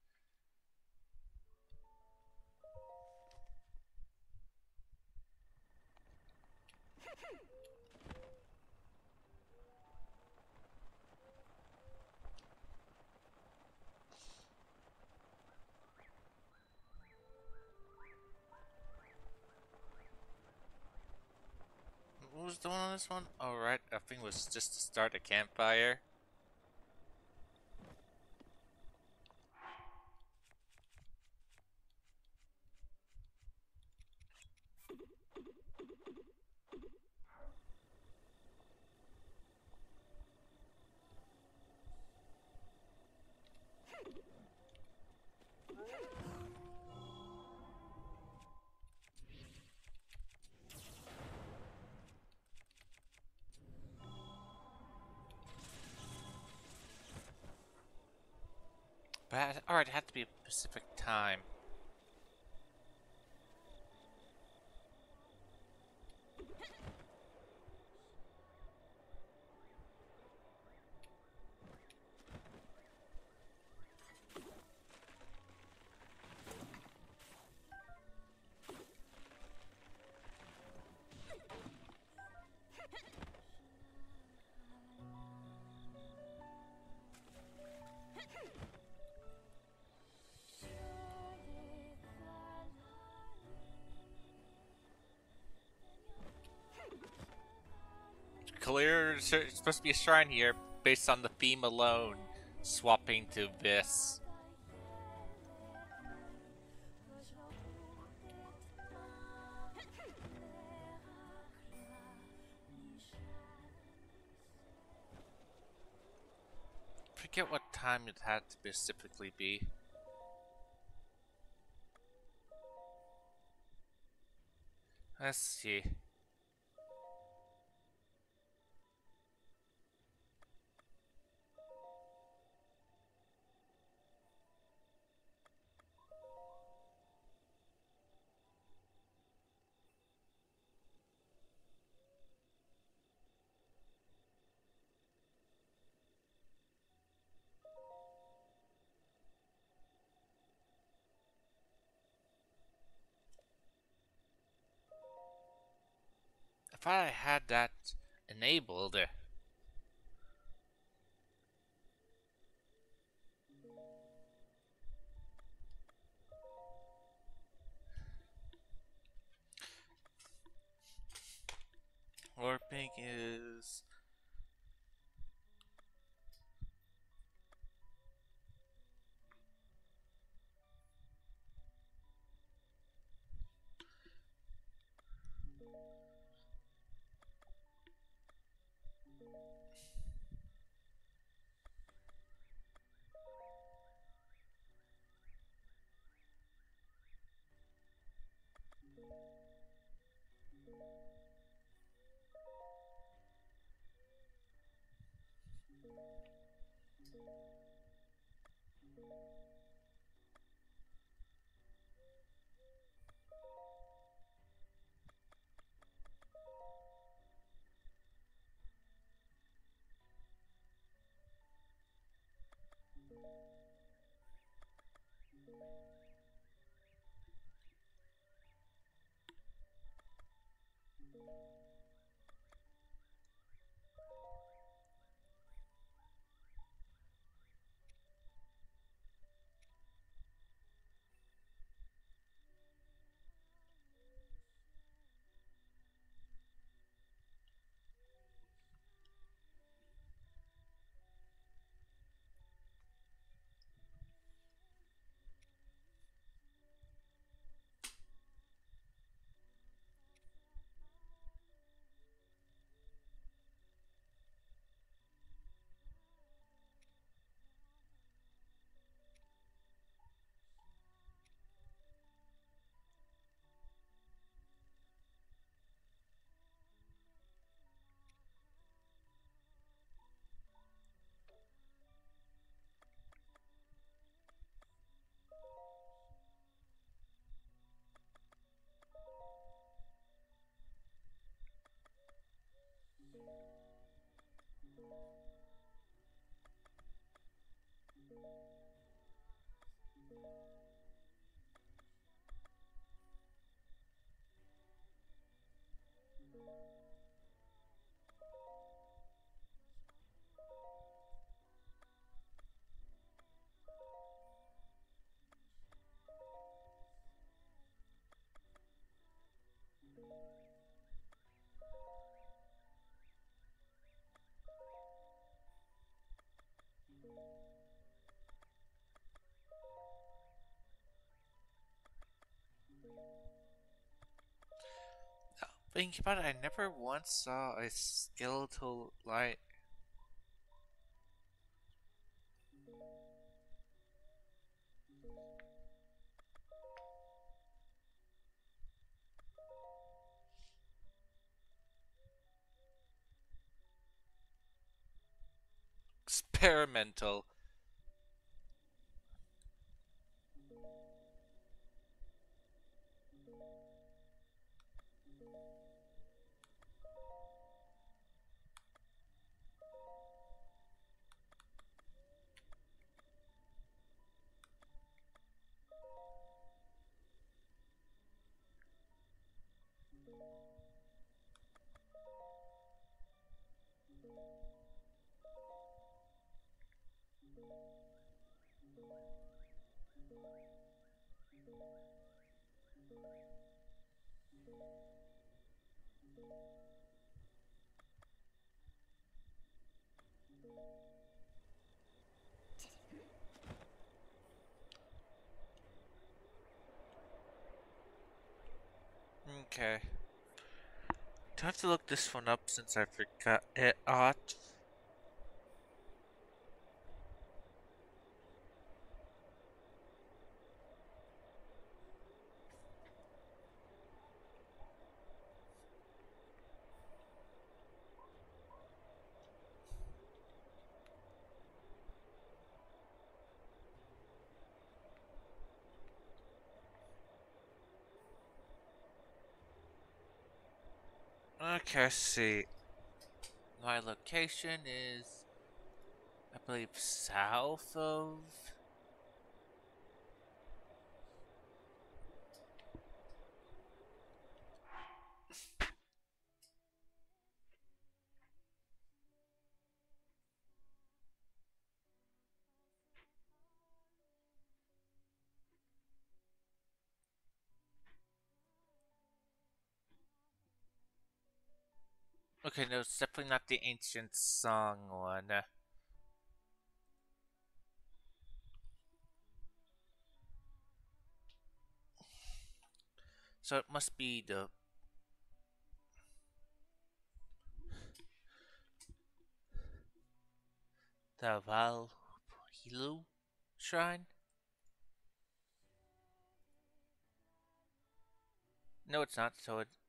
What was the one on this one? Oh, right. I think it was just to start a campfire. But, alright, it had to be a specific time. clear. There's supposed to be a shrine here based on the theme alone, swapping to this. Forget what time it had to specifically be. Let's see. If I had that enabled, warping is Think about it, I never once saw a skeletal light experimental. Okay. Do I have to look this one up since I forgot it ought? Okay, let's see. My location is, I believe, south of. Okay, no, it's definitely not the ancient song one. So it must be the the Valhilu shrine. No, it's not. So it.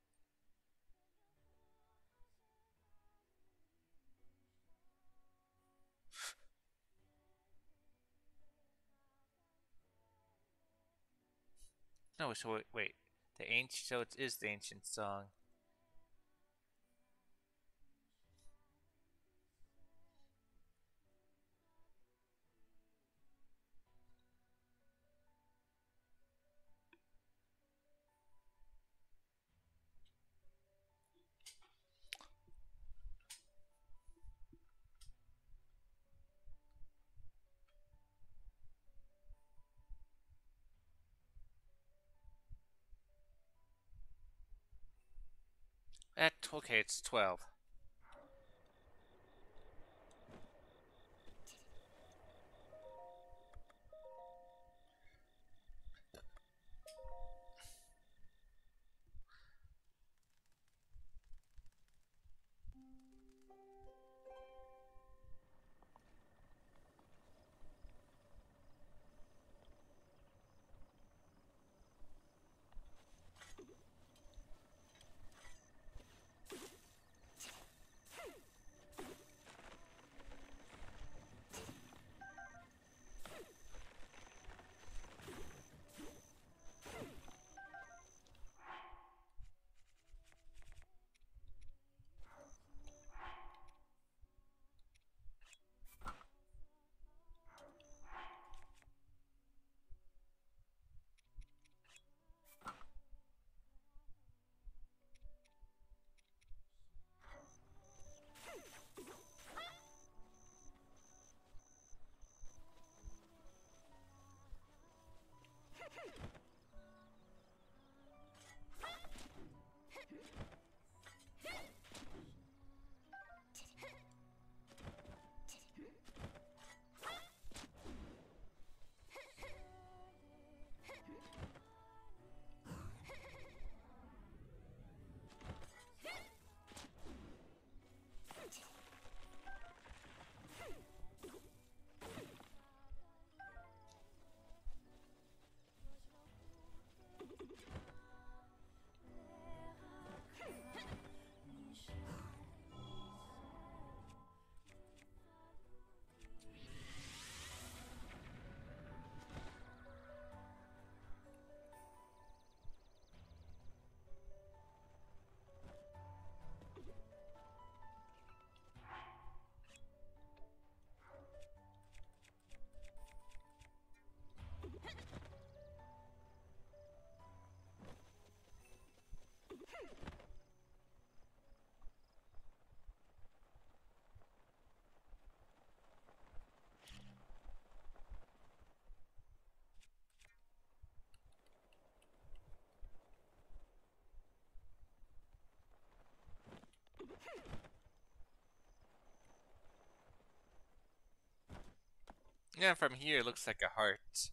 No, so wait, wait. The ancient. So it is the ancient song. That okay. It's twelve. Yeah, from here it looks like a heart.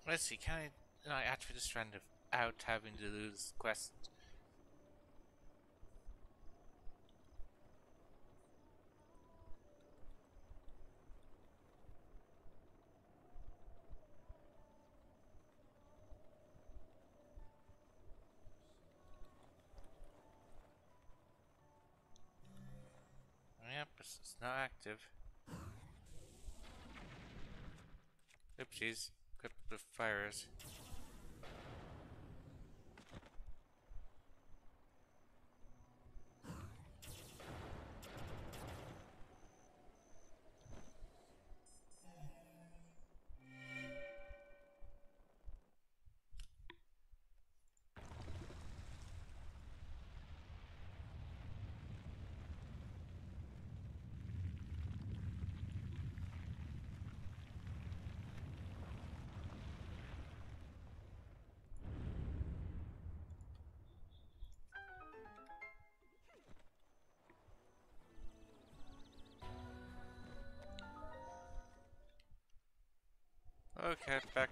Let's see, can I, no, I activate this strand without having to do this quest? Yep, it's, it's not active. Oopsies, equipped with fires. Okay, back.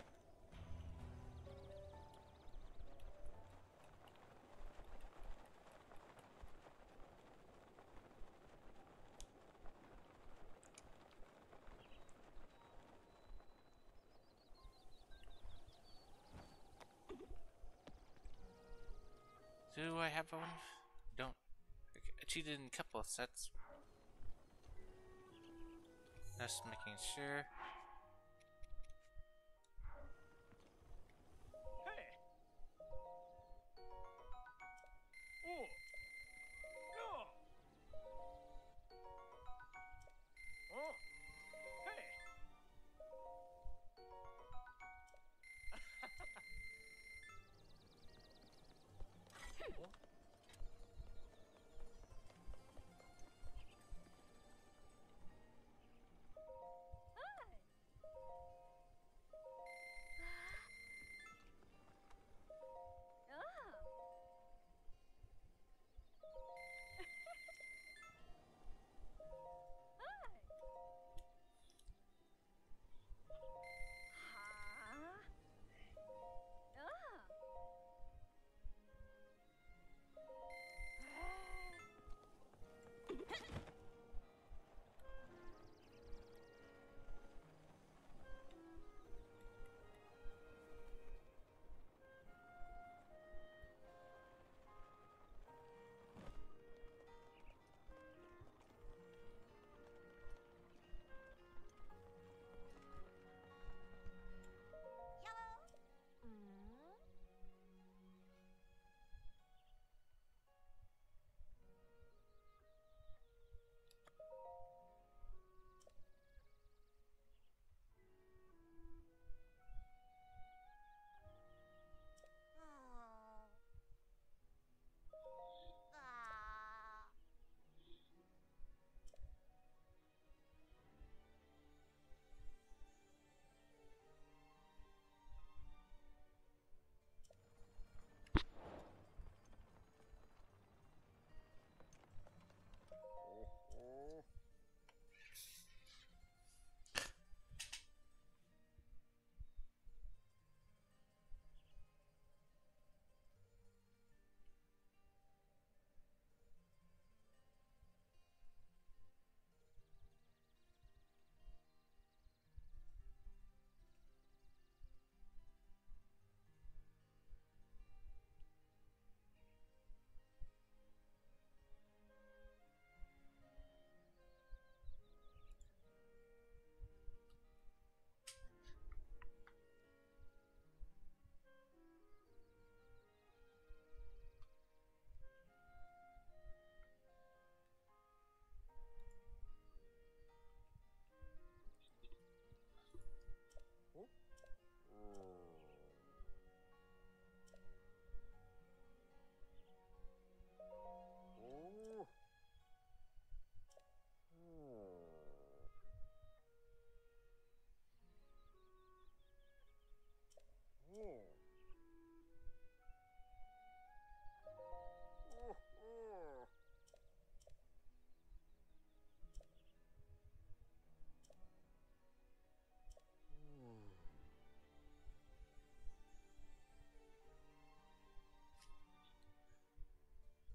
Do I have one? Don't. Okay, I cheated in a couple of sets. Just making sure.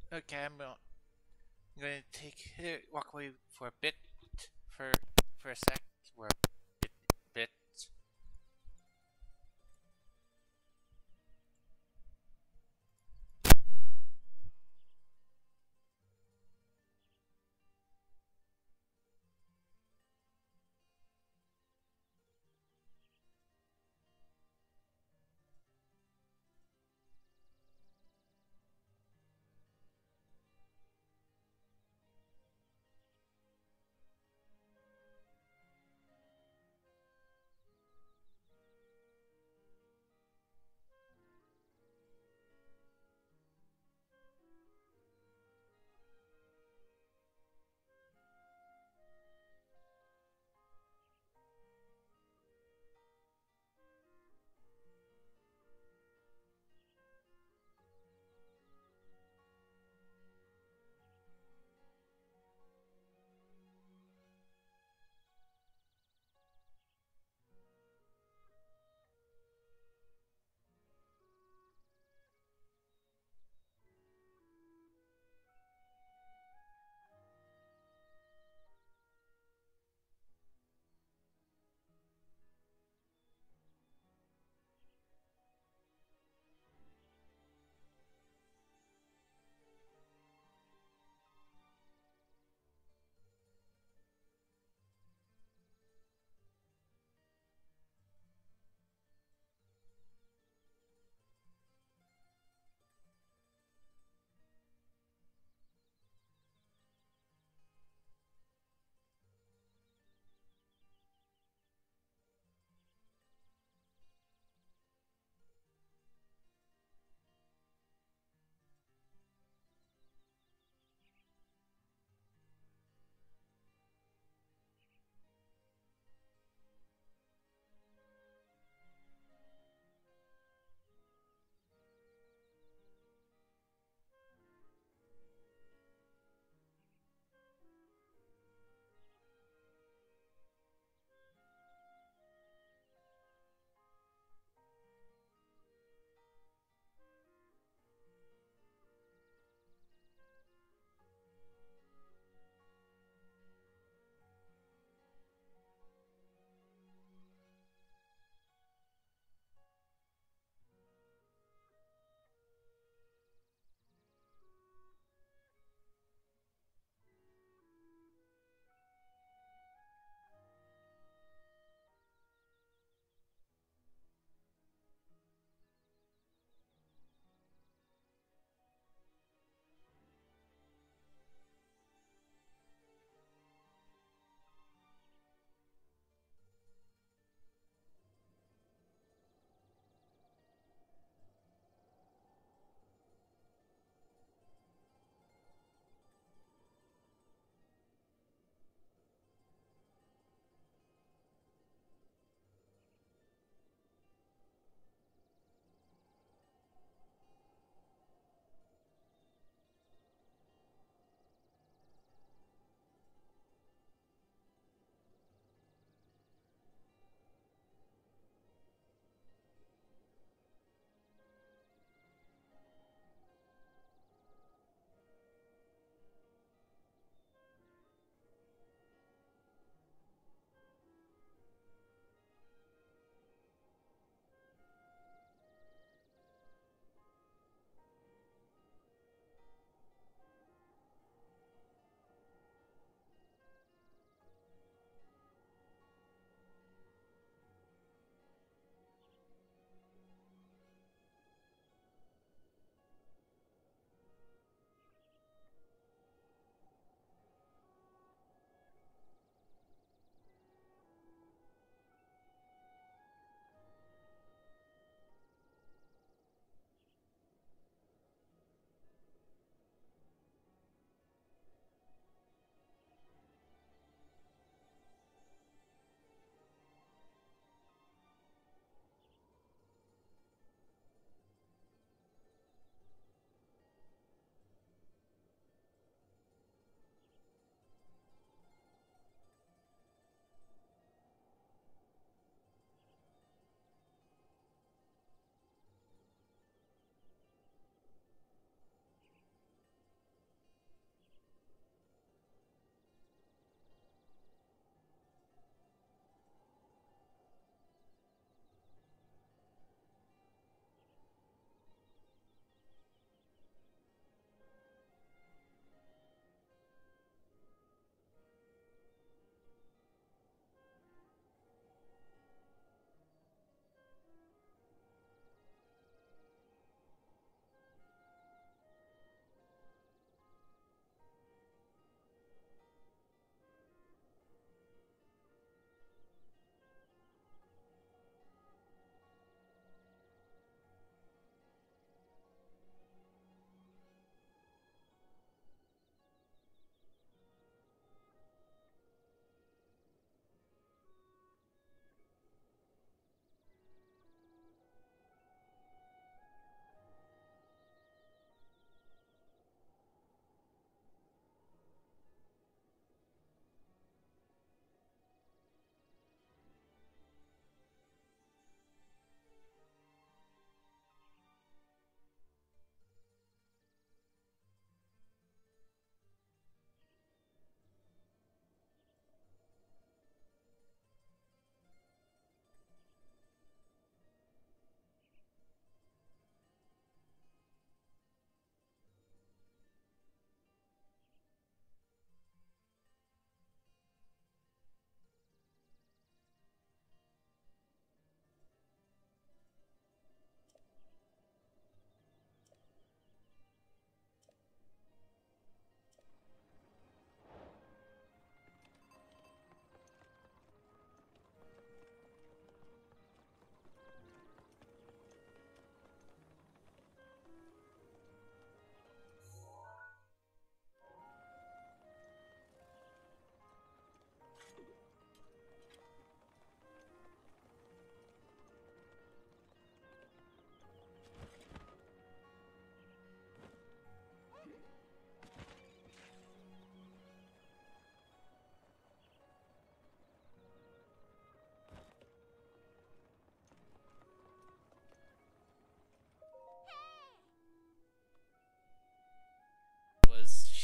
Okay, I'm gonna, I'm gonna take uh, walk away for a bit, for for a sec, for a bit, bit.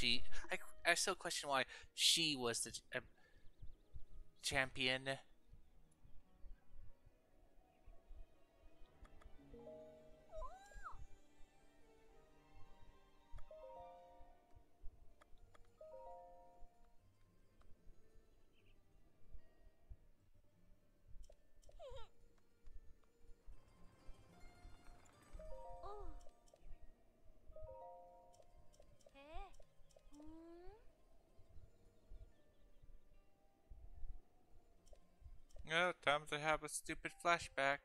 she. I, I still question why she was the uh, champion. Oh, time to have a stupid flashback.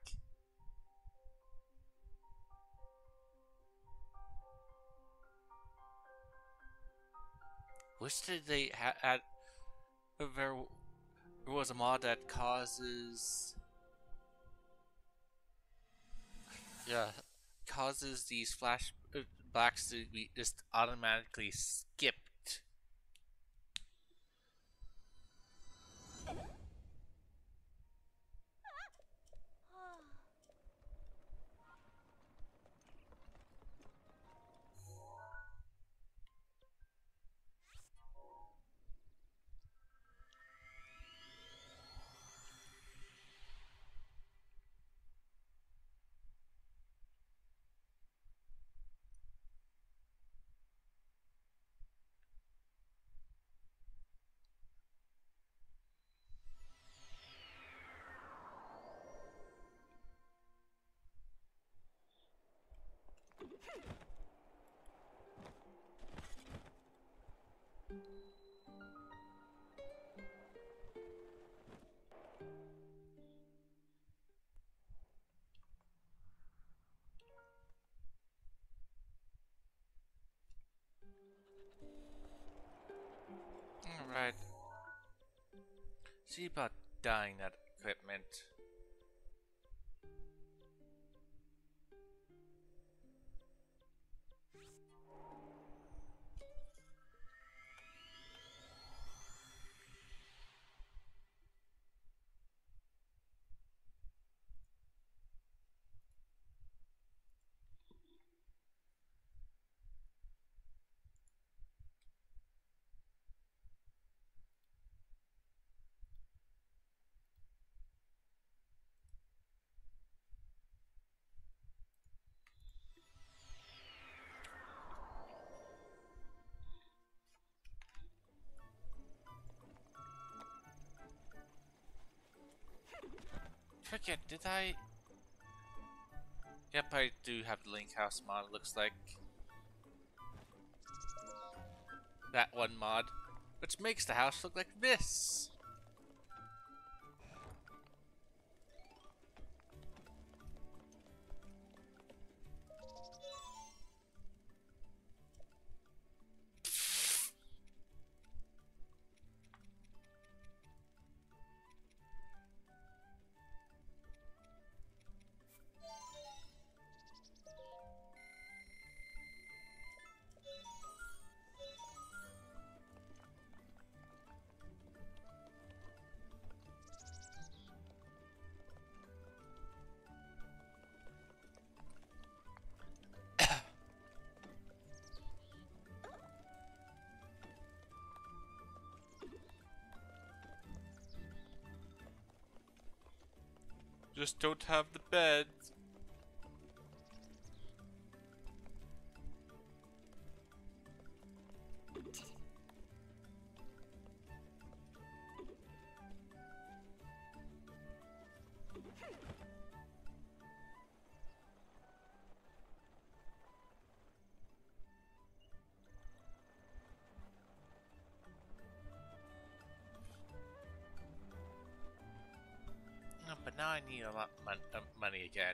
Wish that they had, had there, there was a mod that causes yeah causes these flashbacks to be just automatically skipped. Alright. See about dying that equipment. Forget, did I? Yep, I do have the Link House mod, it looks like. That one mod. Which makes the house look like this. Just don't have the bed. No, but now I need a lot of mon uh, money again.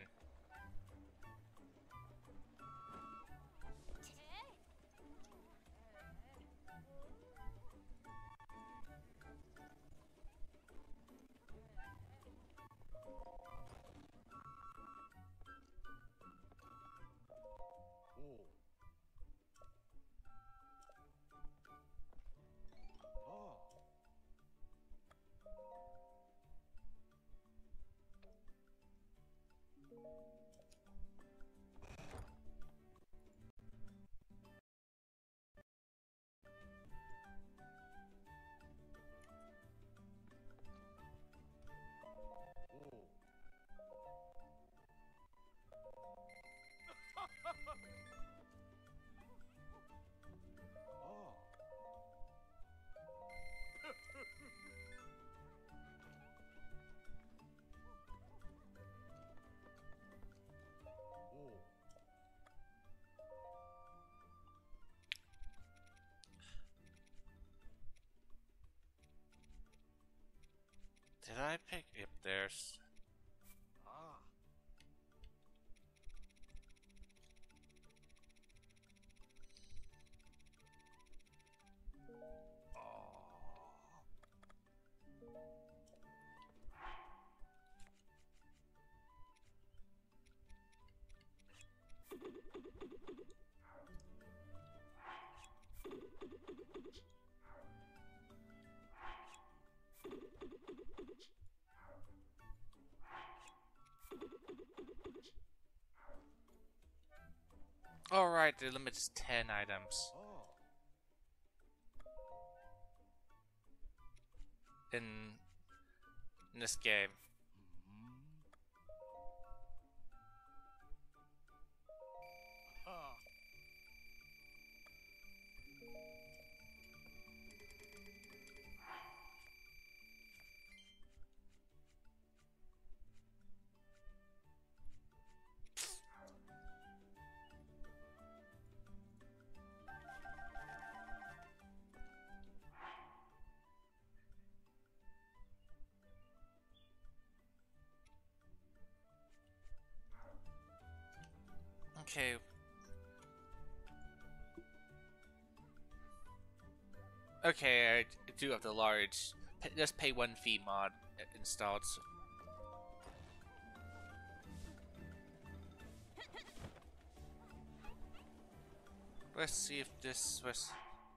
Did I pick? Yep, there's. Ah. Alright, the limit is ten items Oh. in, in this game. Ah. Okay. Okay, I do have the large. Just pay one fee mod installed. So. Let's see if this was.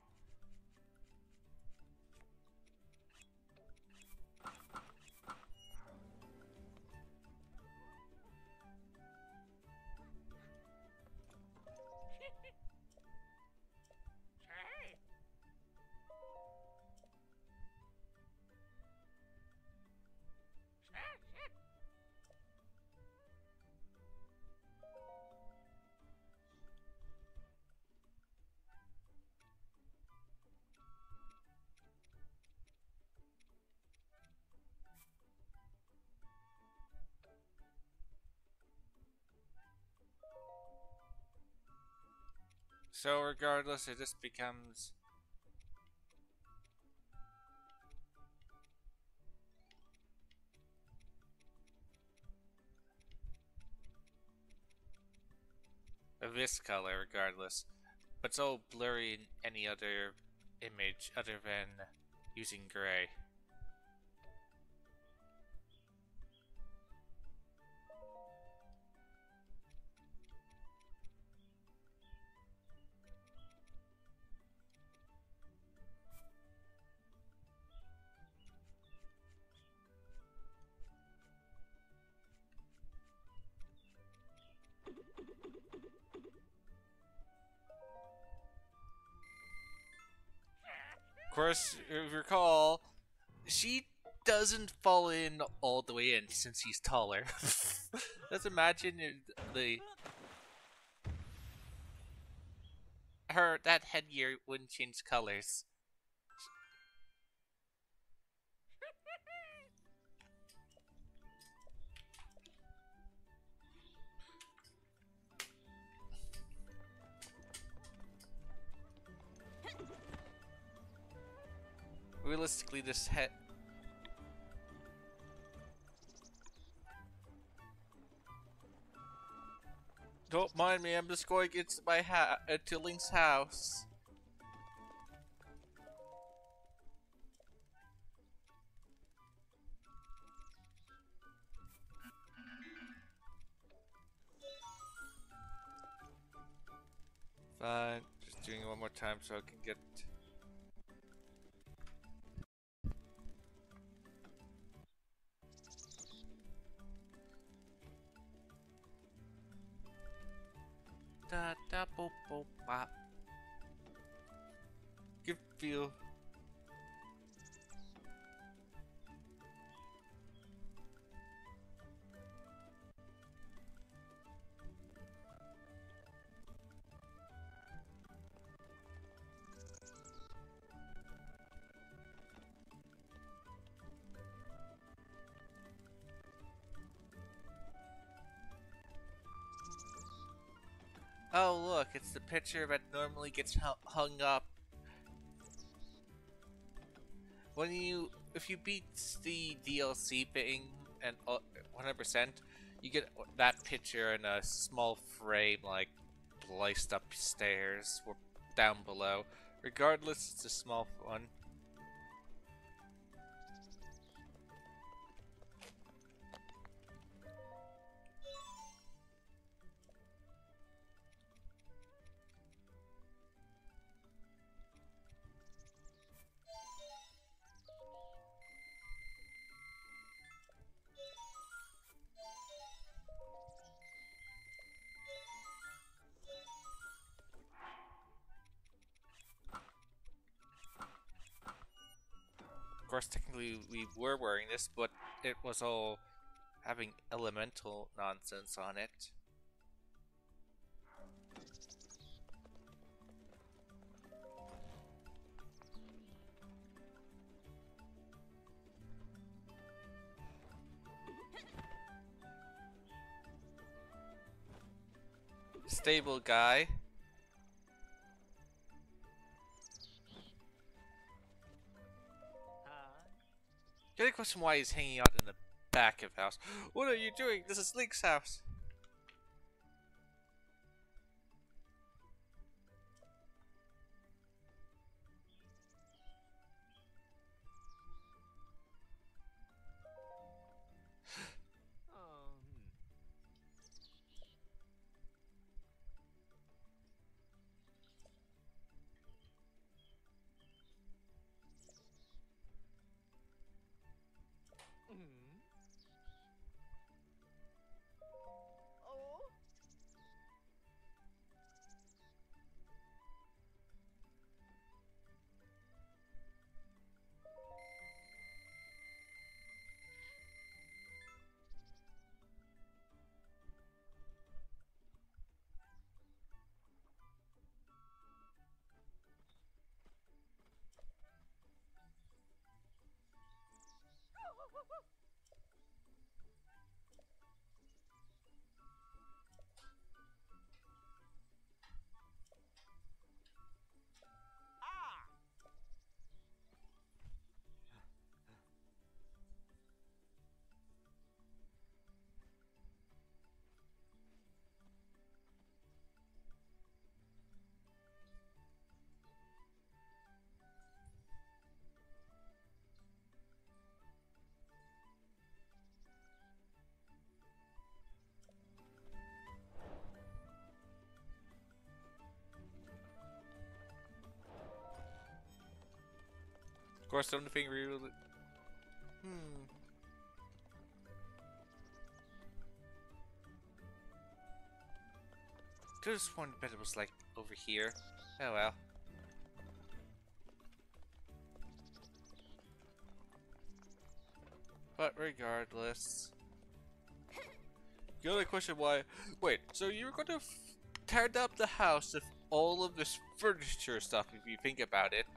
So regardless, it just becomes. Of this color, regardless. But it's all blurry in any other image other than using gray. Of course, if you recall, she doesn't fall in all the way in since he's taller. Let's imagine the her that headgear wouldn't change colors. Realistically, this head. Don't mind me, I'm just going into my ha- into Link's house. Fine, just doing it one more time so I can get. Da da bo bo ba. Good feel. Oh look, it's the picture that normally gets hu hung up when you if you beat the D L C thing and uh, one hundred percent, you get that picture in a small frame, like placed upstairs or down below. Regardless, it's a small one. Of course, technically we were wearing this, but it was all having elemental nonsense on it. Stable guy. Get a question why he's hanging out in the back of the house. What are you doing? This is Link's house. Of course, the only thing really. Hmm. Could have sworn the bed was like over here. Oh well. But regardless. The only question why. Wait, so you were going to f tear down the house with all of this furniture stuff, if you think about it.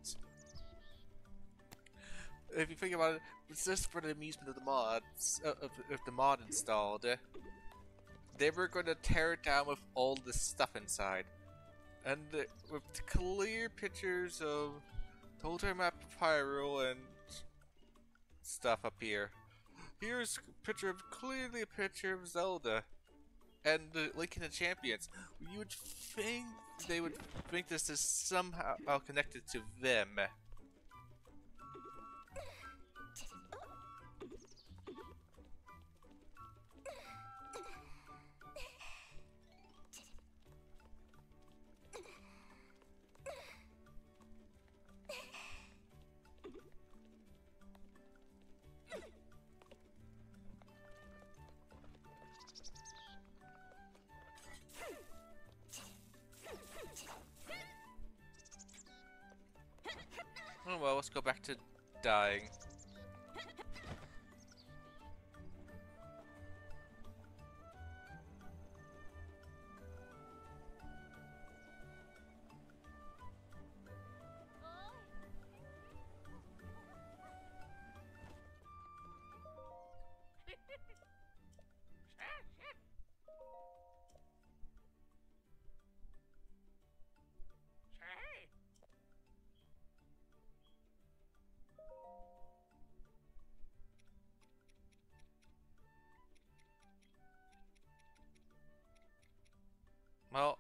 If you think about it, it's just for the amusement of the mods, uh, of, of the mod installed. They were going to tear it down with all the stuff inside. And uh, with clear pictures of the whole entire map of Hyrule and stuff up here. Here's a picture of, clearly a picture of Zelda and uh, Link and the Champions. You would think they would think this is somehow connected to them. Oh well, let's go back to dying.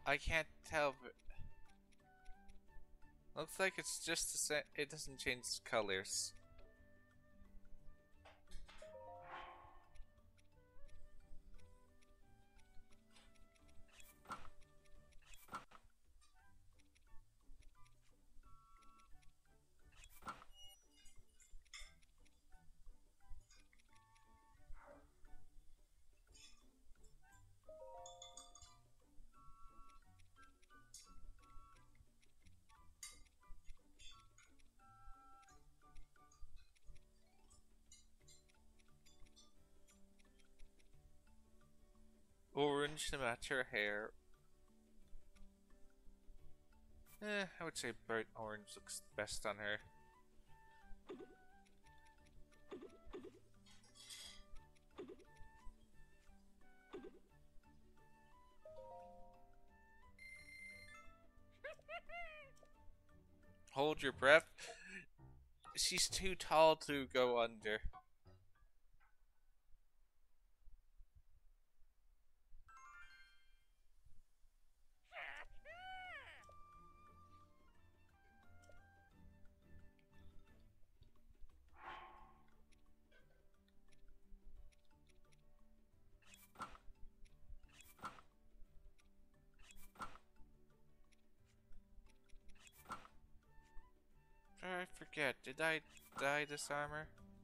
I can't tell. But looks like it's just the same. It doesn't change colors. Orange to match her hair. Eh, I would say bright orange looks best on her. Hold your breath. She's too tall to go under. I forget, did I dye this armor?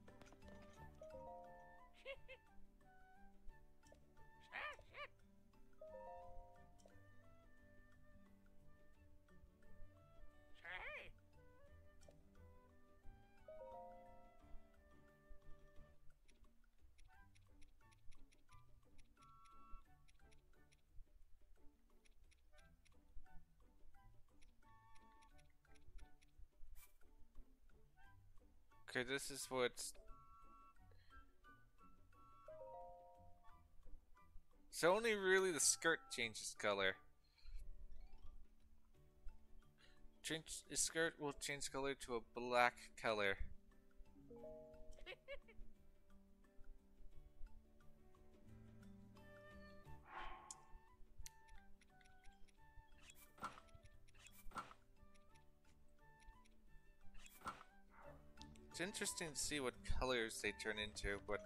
Okay, this is what's... So only really the skirt changes color. Change, the skirt will change color to a black color. It's interesting to see what colors they turn into, but...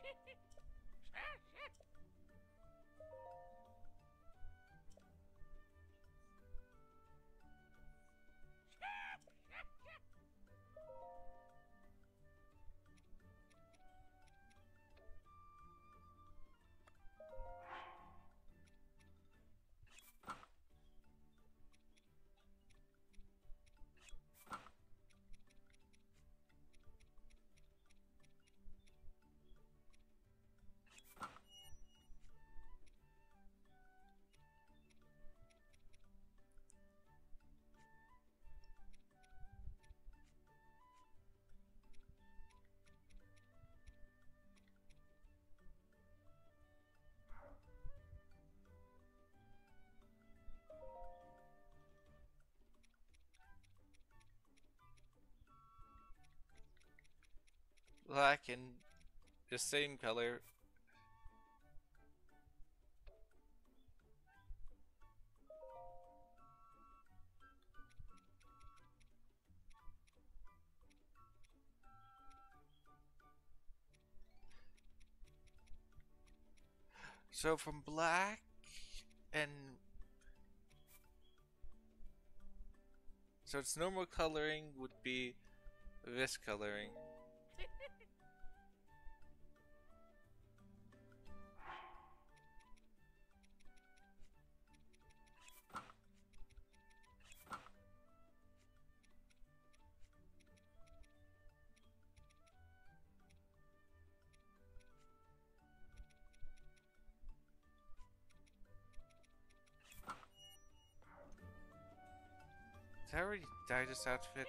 black and the same color. So from black and... So its normal coloring would be this coloring. Did I already dye this outfit?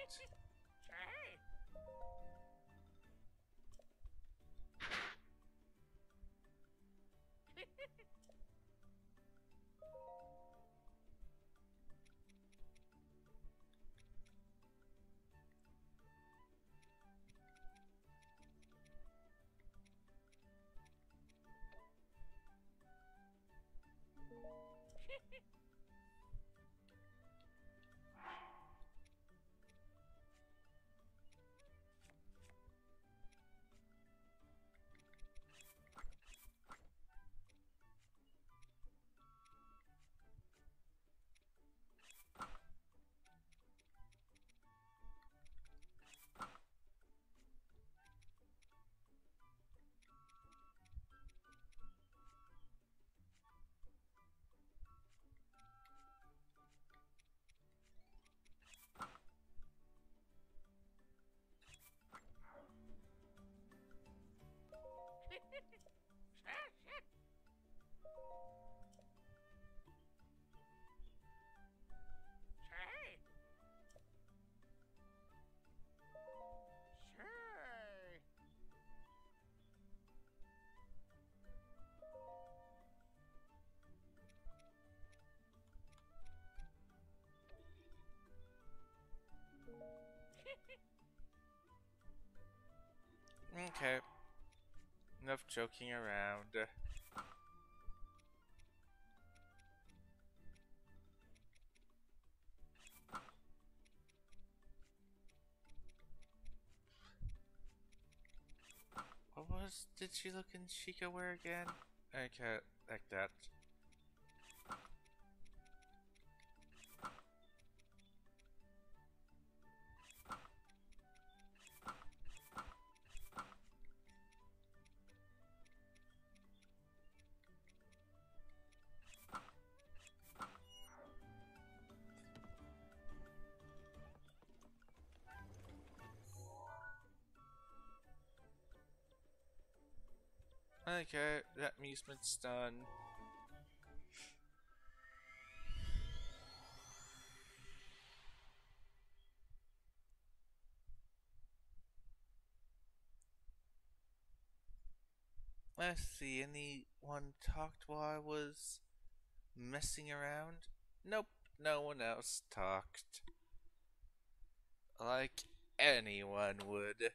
Okay. Enough joking around. What was did she look in Chica wear again? Okay, like that. Okay, that amusement's done. Let's see, anyone talked while I was messing around? Nope, no one else talked. Like anyone would.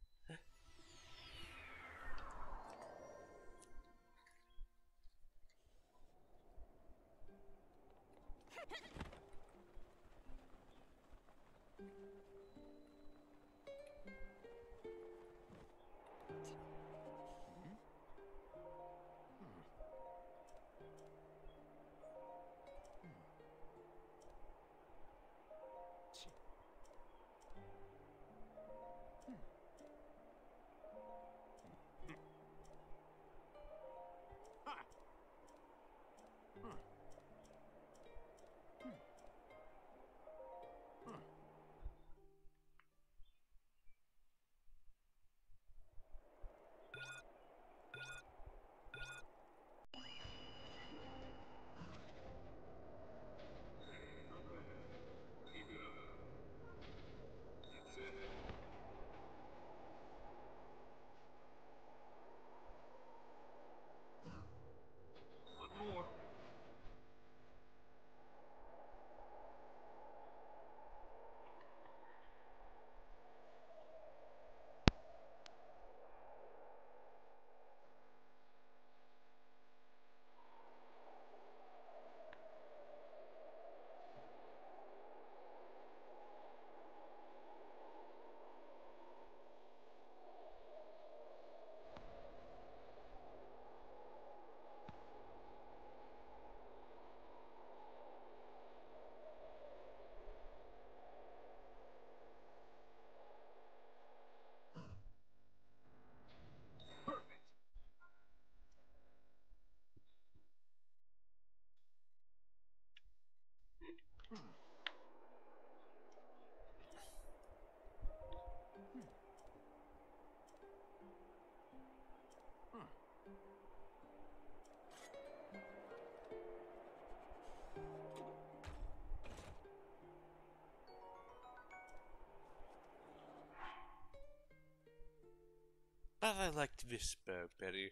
But I liked this bow better.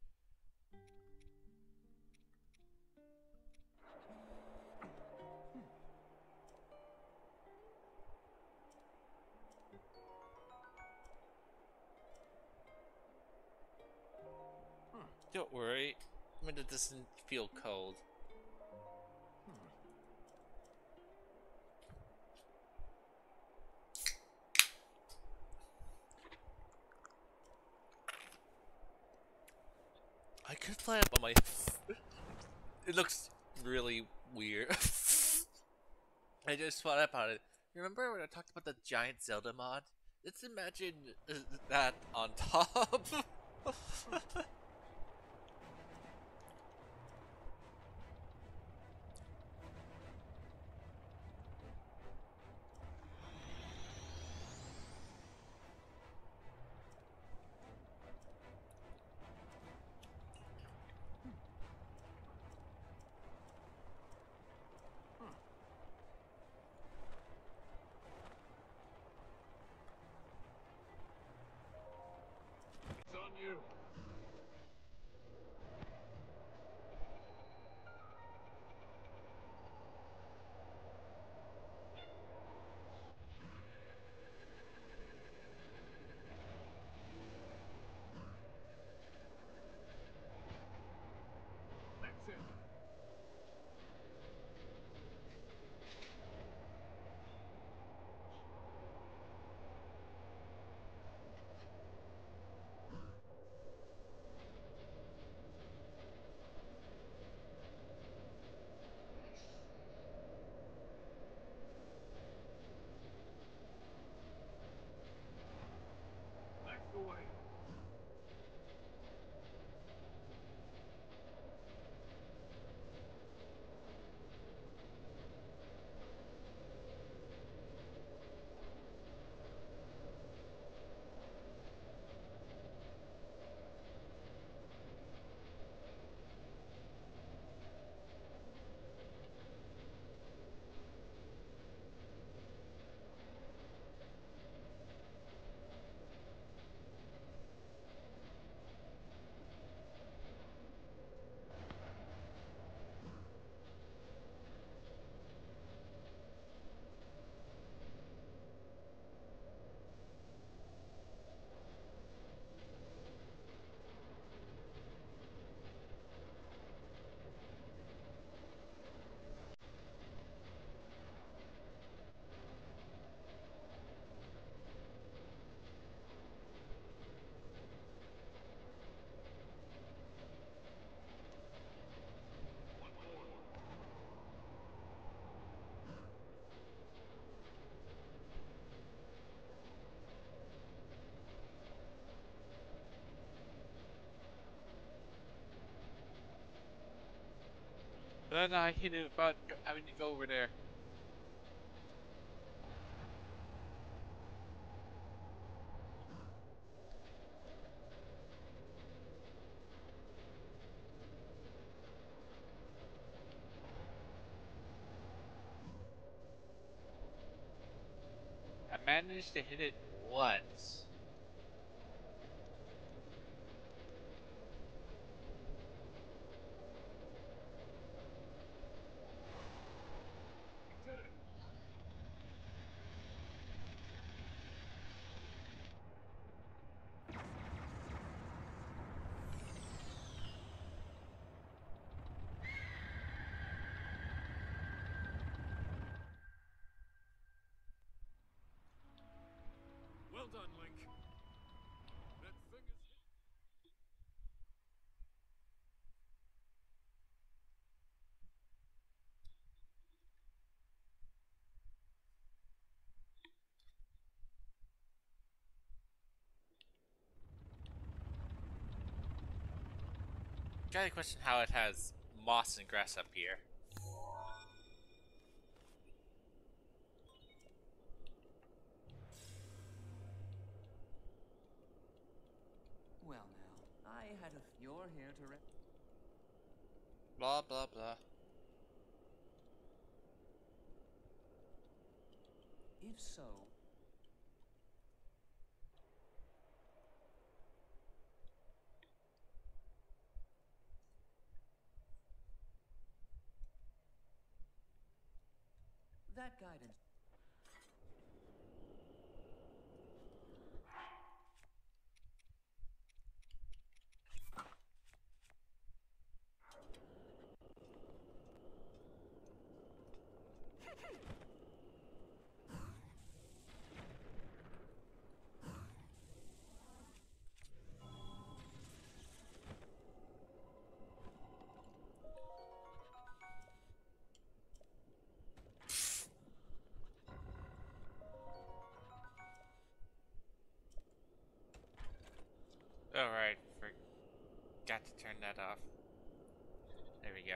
Don't worry, Midna doesn't feel cold. I could fly up on my. It looks really weird. I just thought about it. Remember when I talked about the giant Zelda mod? Let's imagine uh, that on top. It's on you. did I hit it without having to go over there? I managed to hit it once. Well done, Link. That thing is... Gotta question how it has moss and grass up here. Well now, I had a... You're here to... Re Blah blah blah. if so... That guidance... Alright, forgot to turn that off. There we go.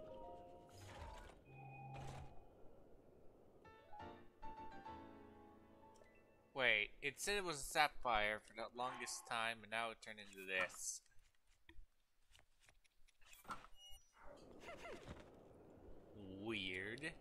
Wait, it said it was a sapphire for the longest time, and now it turned into this. Weird.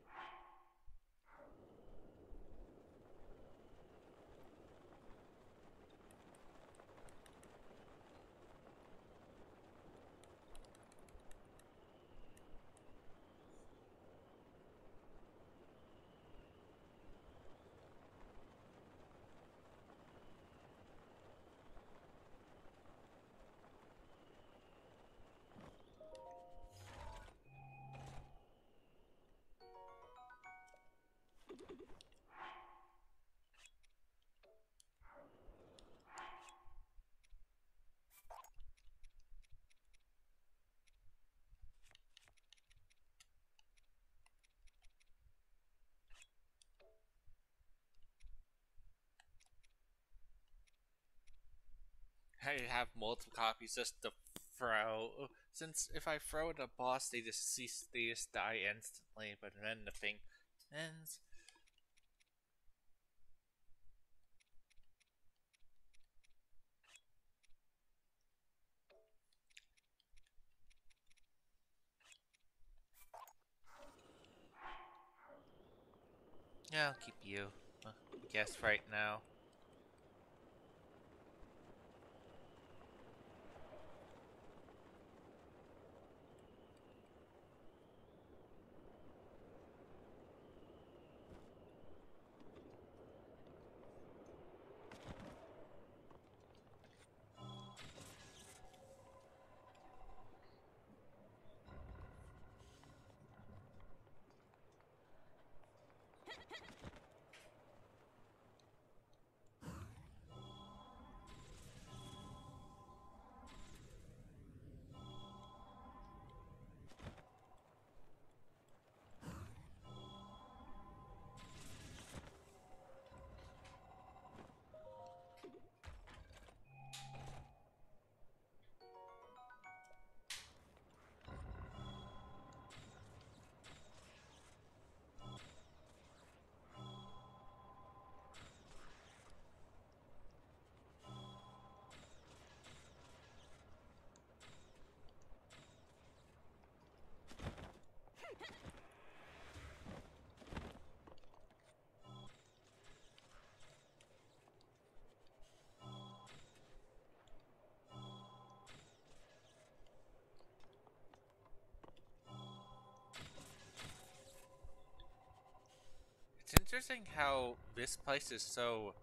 I have multiple copies just to throw. Since if I throw at a boss, they just cease, they just die instantly. But then the thing ends. Yeah, I'll keep you. Uh, I guess right now. interesting how this place is so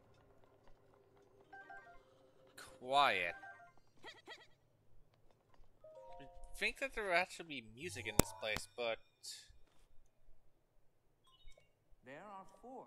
quiet. You'd think that there would actually be music in this place, but There are four.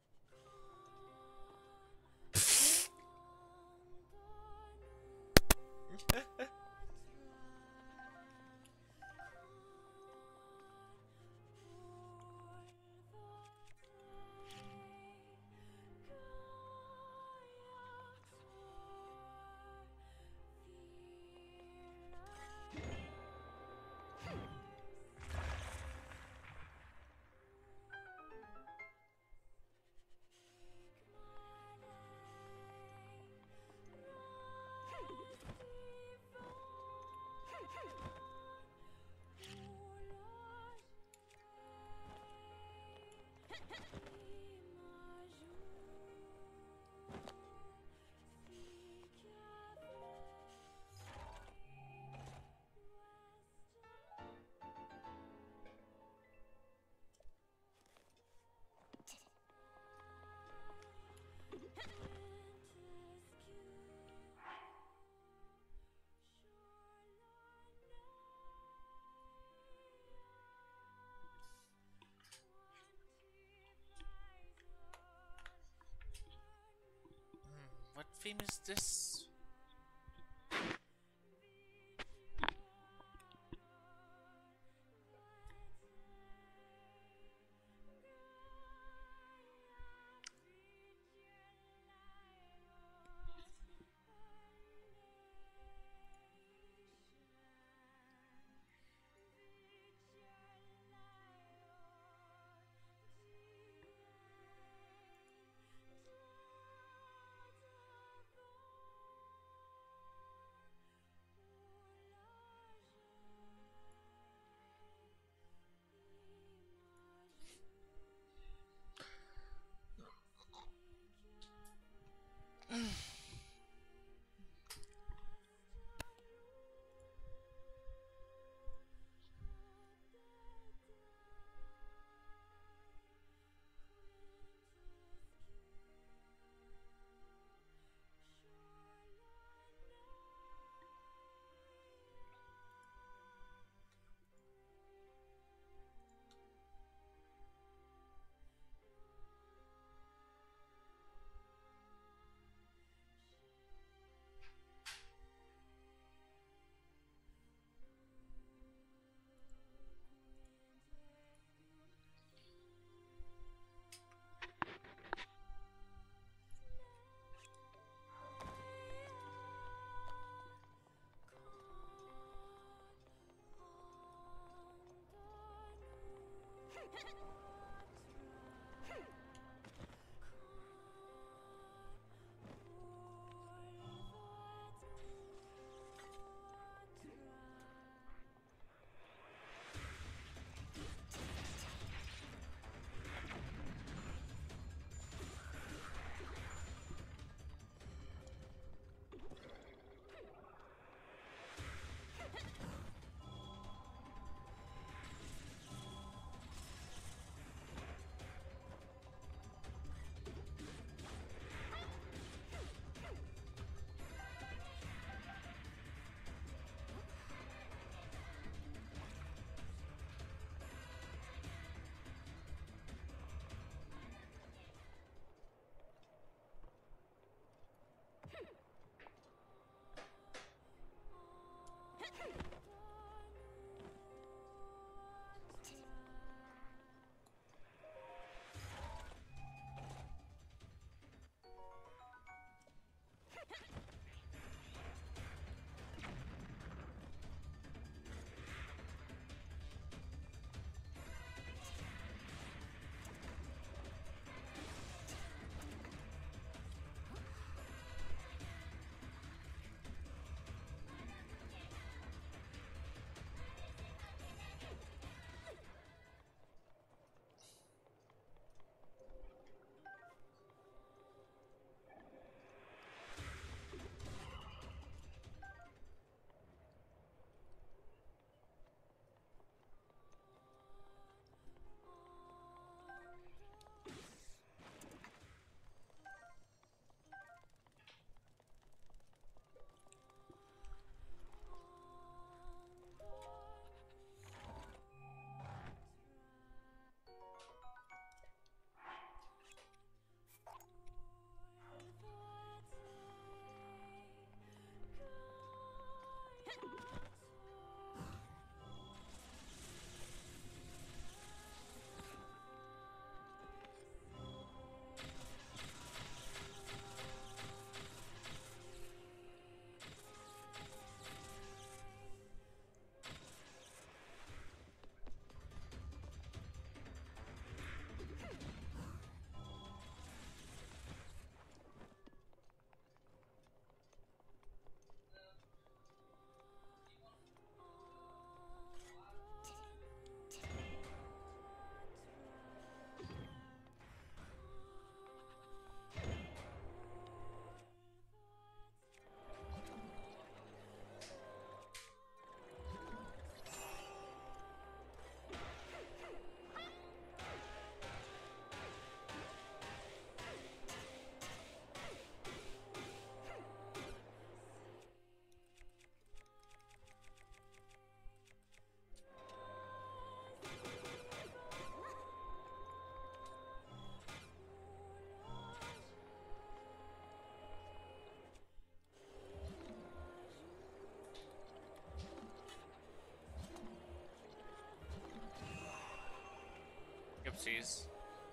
what theme is this? Oopsies.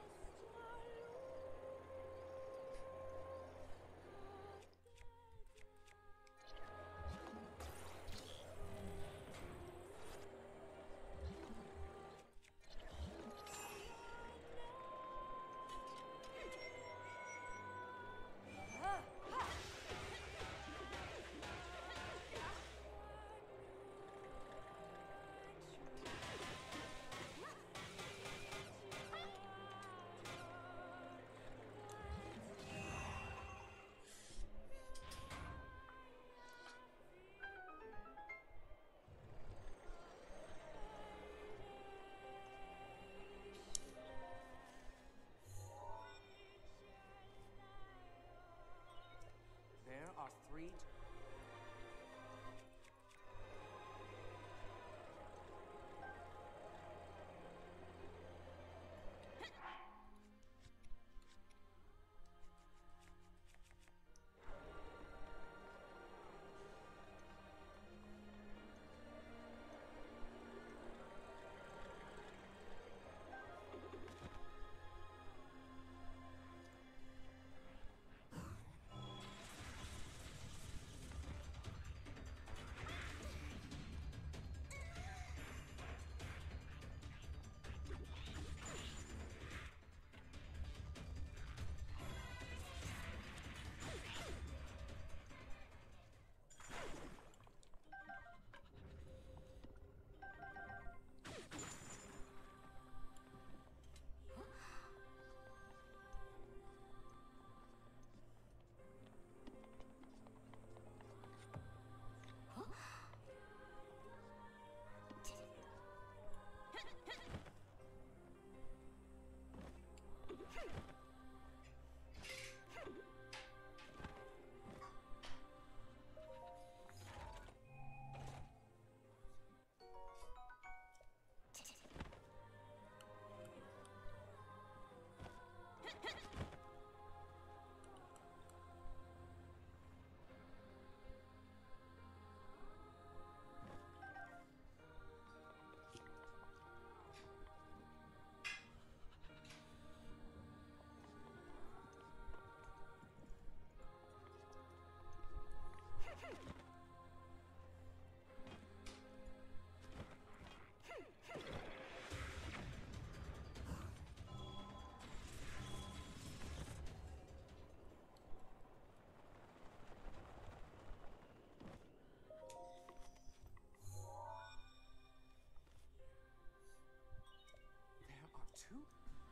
There are three. Two?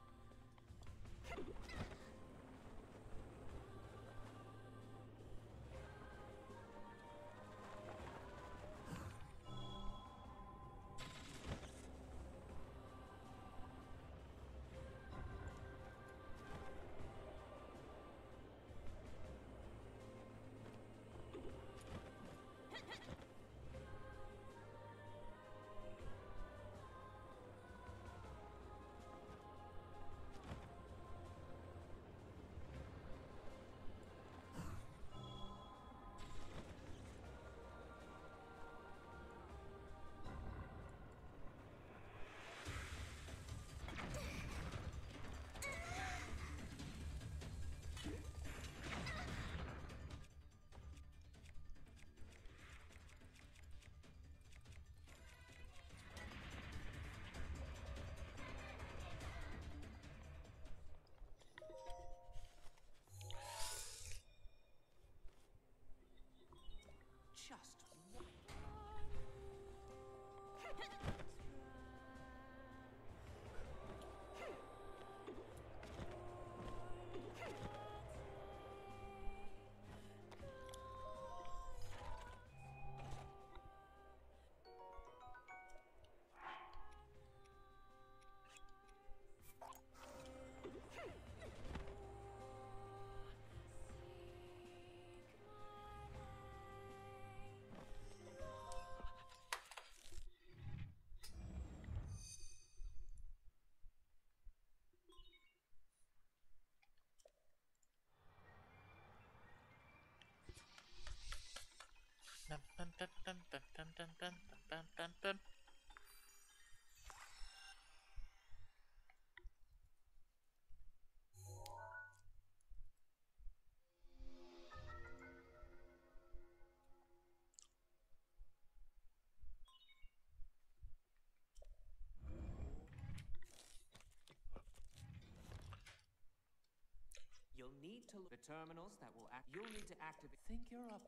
Just one. Dun, dun, dun, dun, dun, dun, dun, dun, dun, dun, dun. to the terminals that will act. You'll need to activate. Think you're up.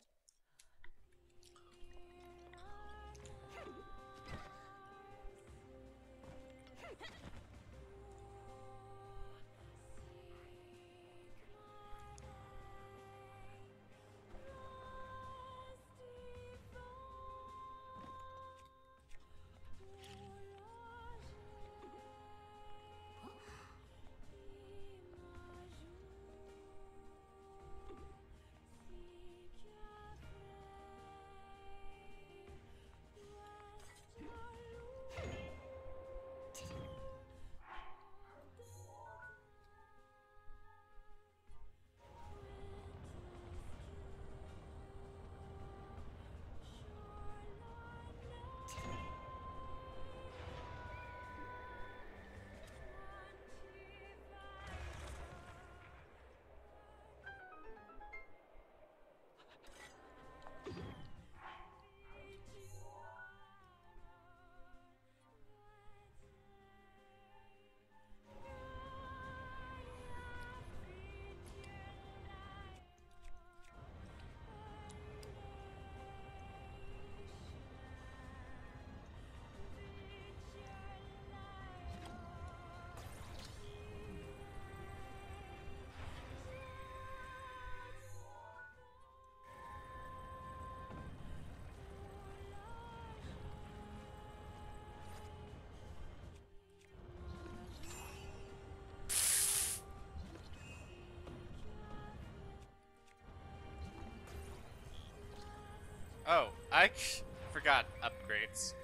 Oh, I forgot upgrades.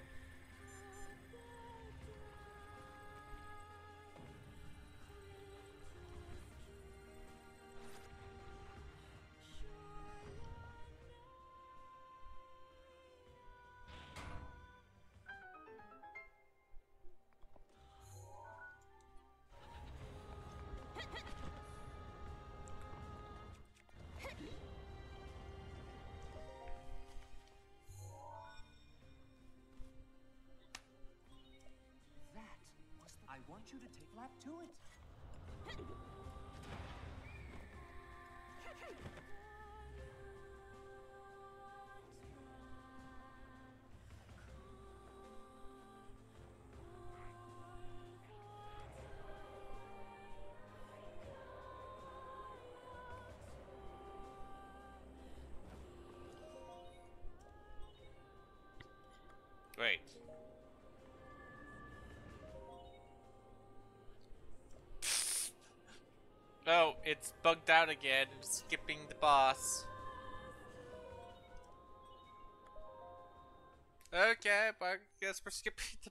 I want you to take lap to it. Wait. Oh, it's bugged out again. Skipping the boss. Okay, but I guess we're skipping the...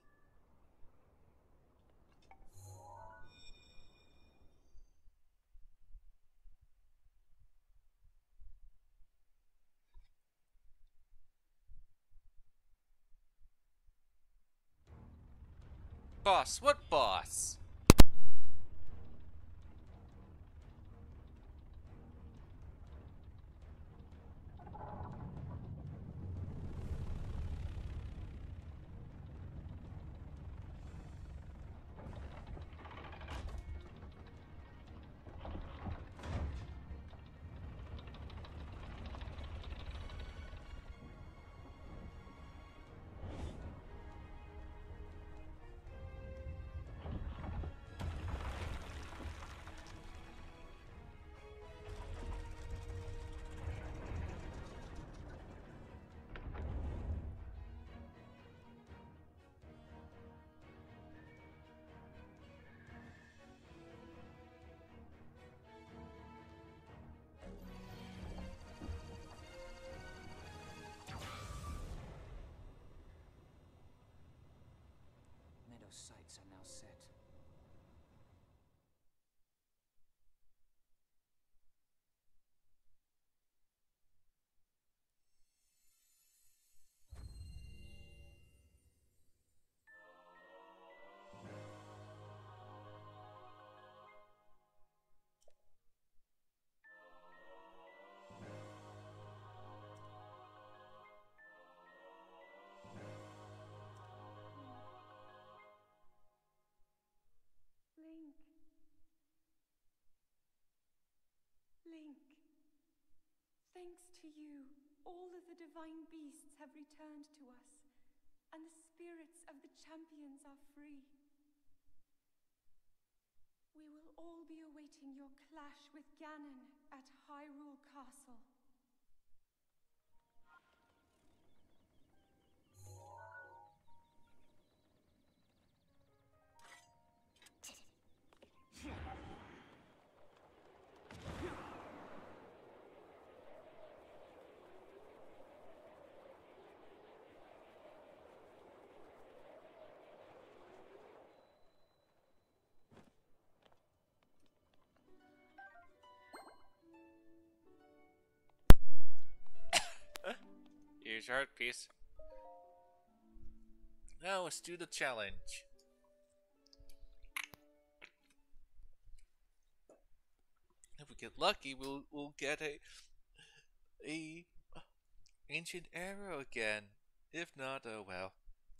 Boss? What boss? Thanks to you, all of the divine beasts have returned to us, and the spirits of the champions are free. We will all be awaiting your clash with Ganon at Hyrule Castle. Here's your heart piece. Now let's do the challenge. If we get lucky, we'll we'll get a a ancient arrow again. If not, oh well.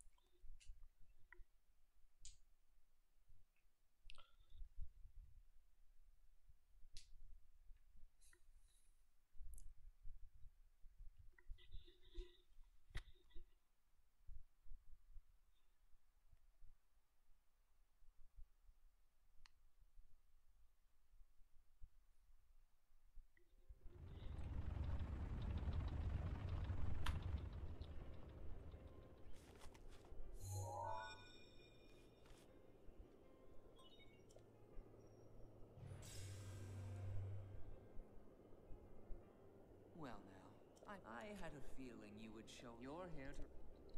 Well now, I, I had a feeling you would show your hair to...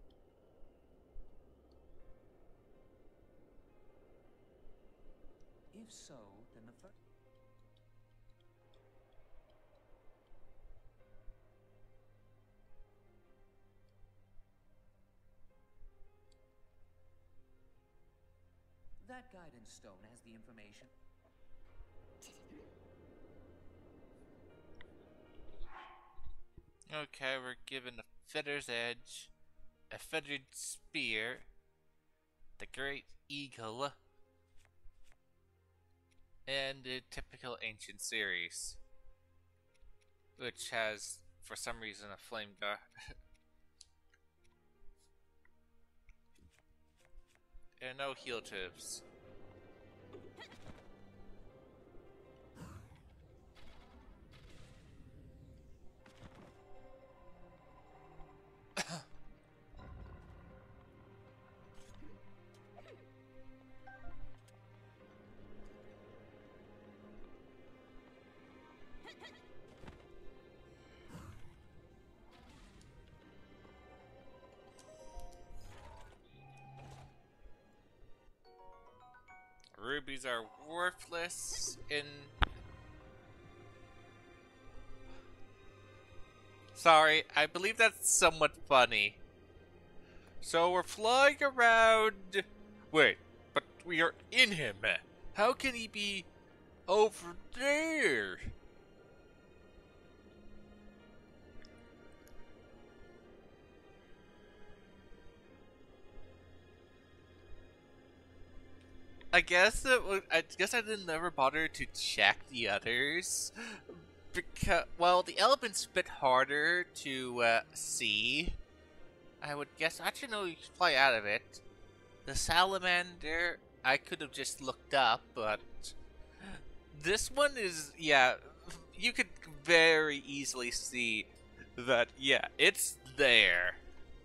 If so, then the first... That guidance stone has the information. Okay, we're given a feather's edge, a feathered spear, the great eagle, and the typical ancient series, which has, for some reason, a flame guard. And no heel tips. Rubies are worthless in... Sorry, I believe that's somewhat funny. So we're flying around... Wait, but we are in him. How can he be over there? I guess it would, I guess I didn't ever bother to check the others because, well, the elephant's a bit harder to uh, see. I would guess. Actually, no, you can fly out of it. The salamander, I could have just looked up, but this one is, yeah, you could very easily see that. Yeah, it's there.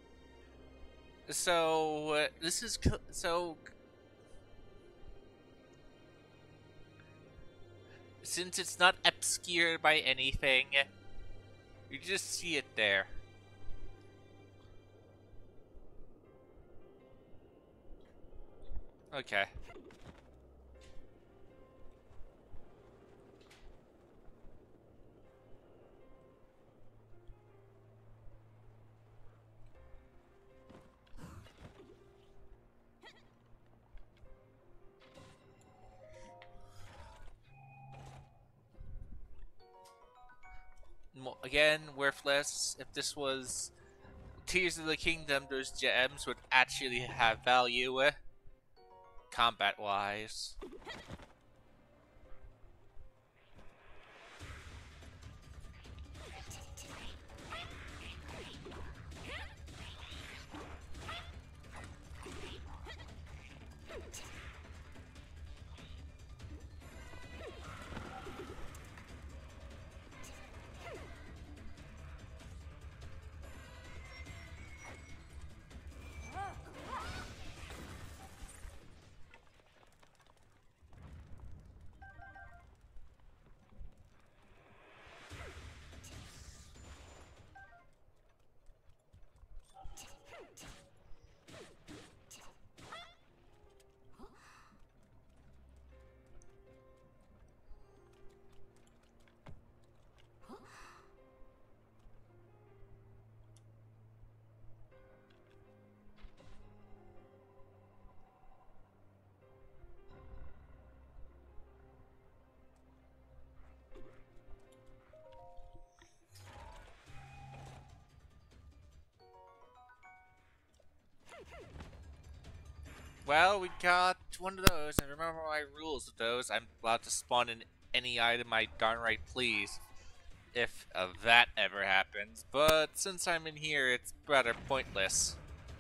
So uh, this is so. Since it's not obscured by anything, you just see it there. Okay. Again, worthless. If this was Tears of the Kingdom, those gems would actually have value, uh, combat-wise. Well, we got one of those, and remember my rules of those. I'm allowed to spawn in any item I darn right please, if uh, that ever happens. But since I'm in here, it's rather pointless.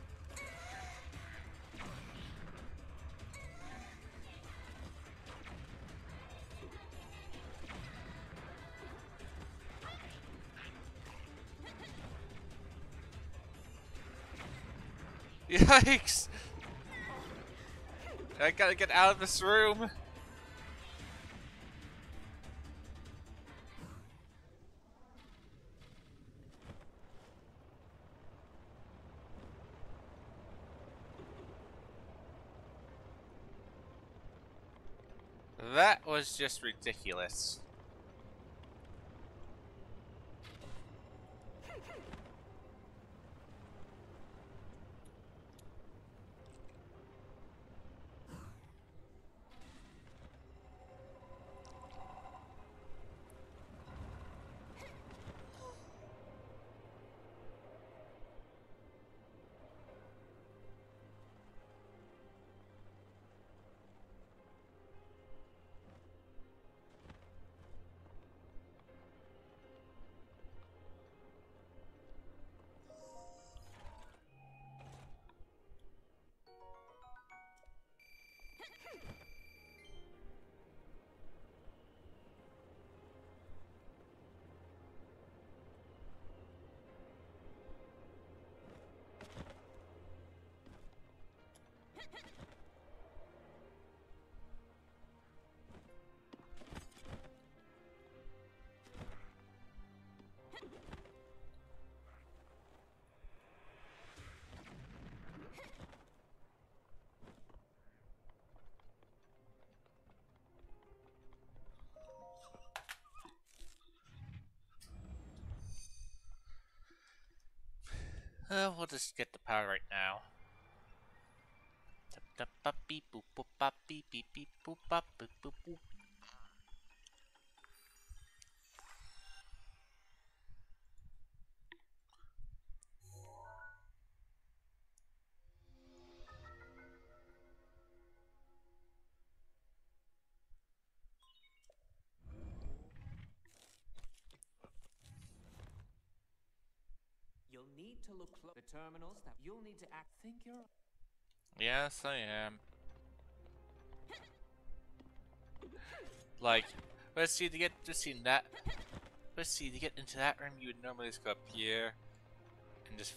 Yikes! I gotta get out of this room. That was just ridiculous. Uh, we'll just get the power right now. You'll need to look close. The terminals that you'll need to act. Think you're. Yes, I am. Like, let's see to get to see that. Let's see to get into that room. You would normally just go up here and just.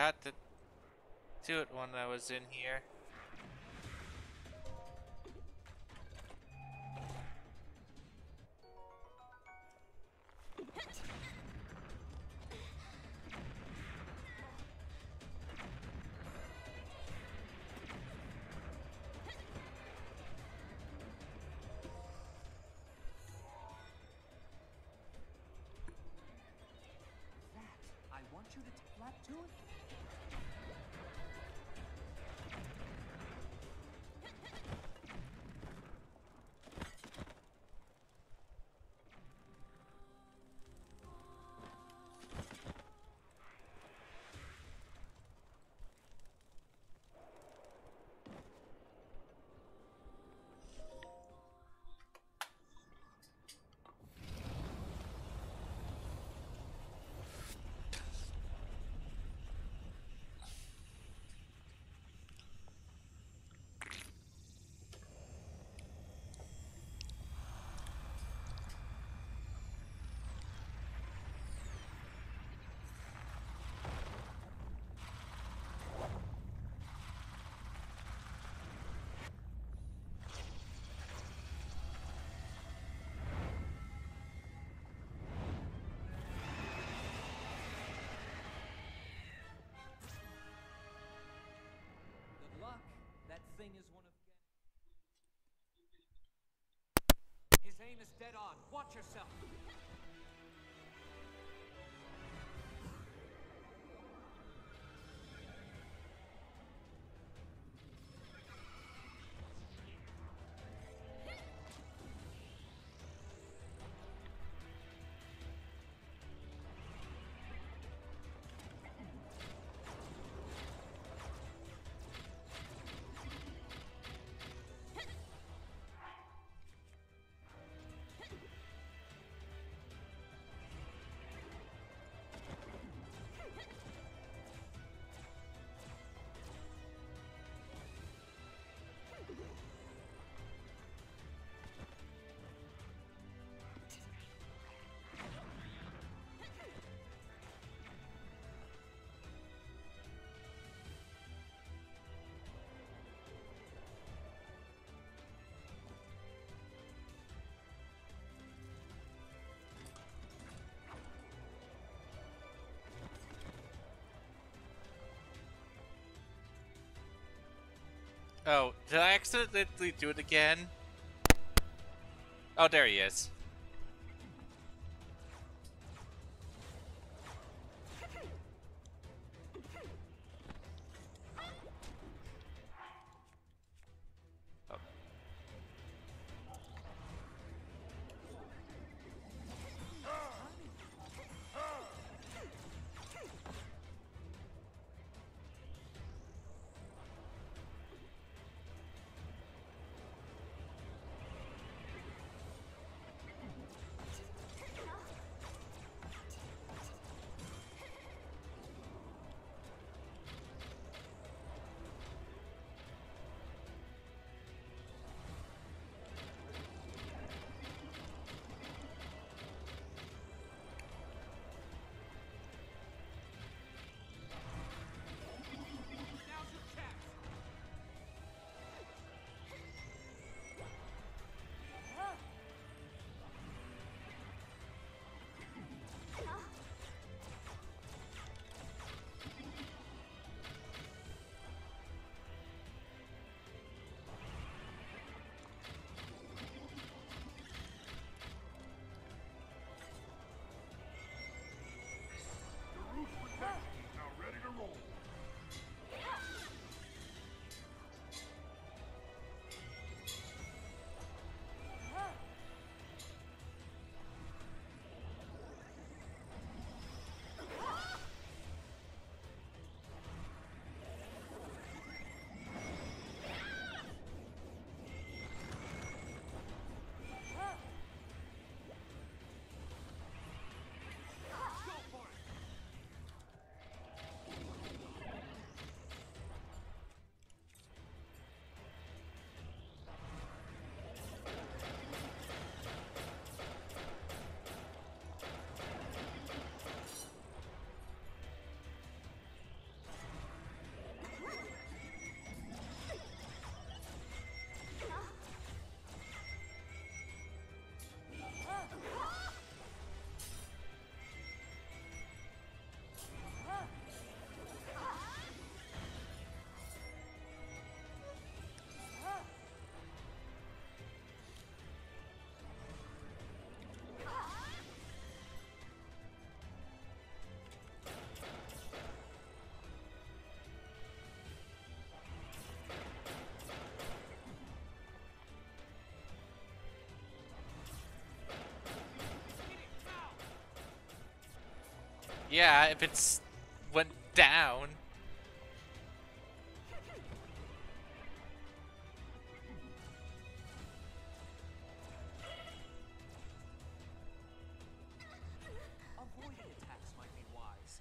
forgot to do it when I was in here. I want you to flap to it. That thing is one of Gan- His aim is dead on. Watch yourself. Oh, did I accidentally do it again? Oh, there he is. Oh. Yeah, if it's went down. Avoiding attacks might be wise.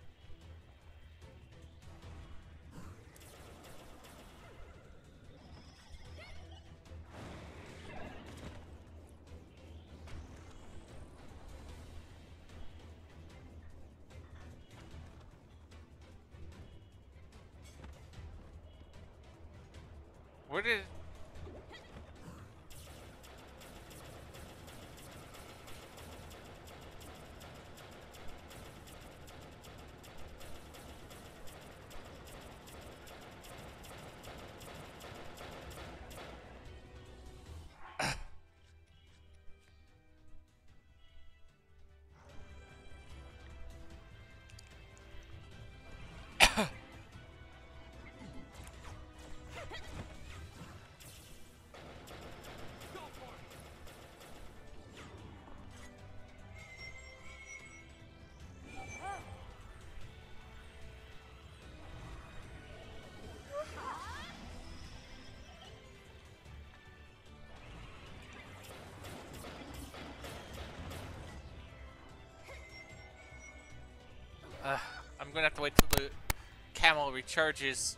Where did... Uh, I'm gonna have to wait till the camel recharges.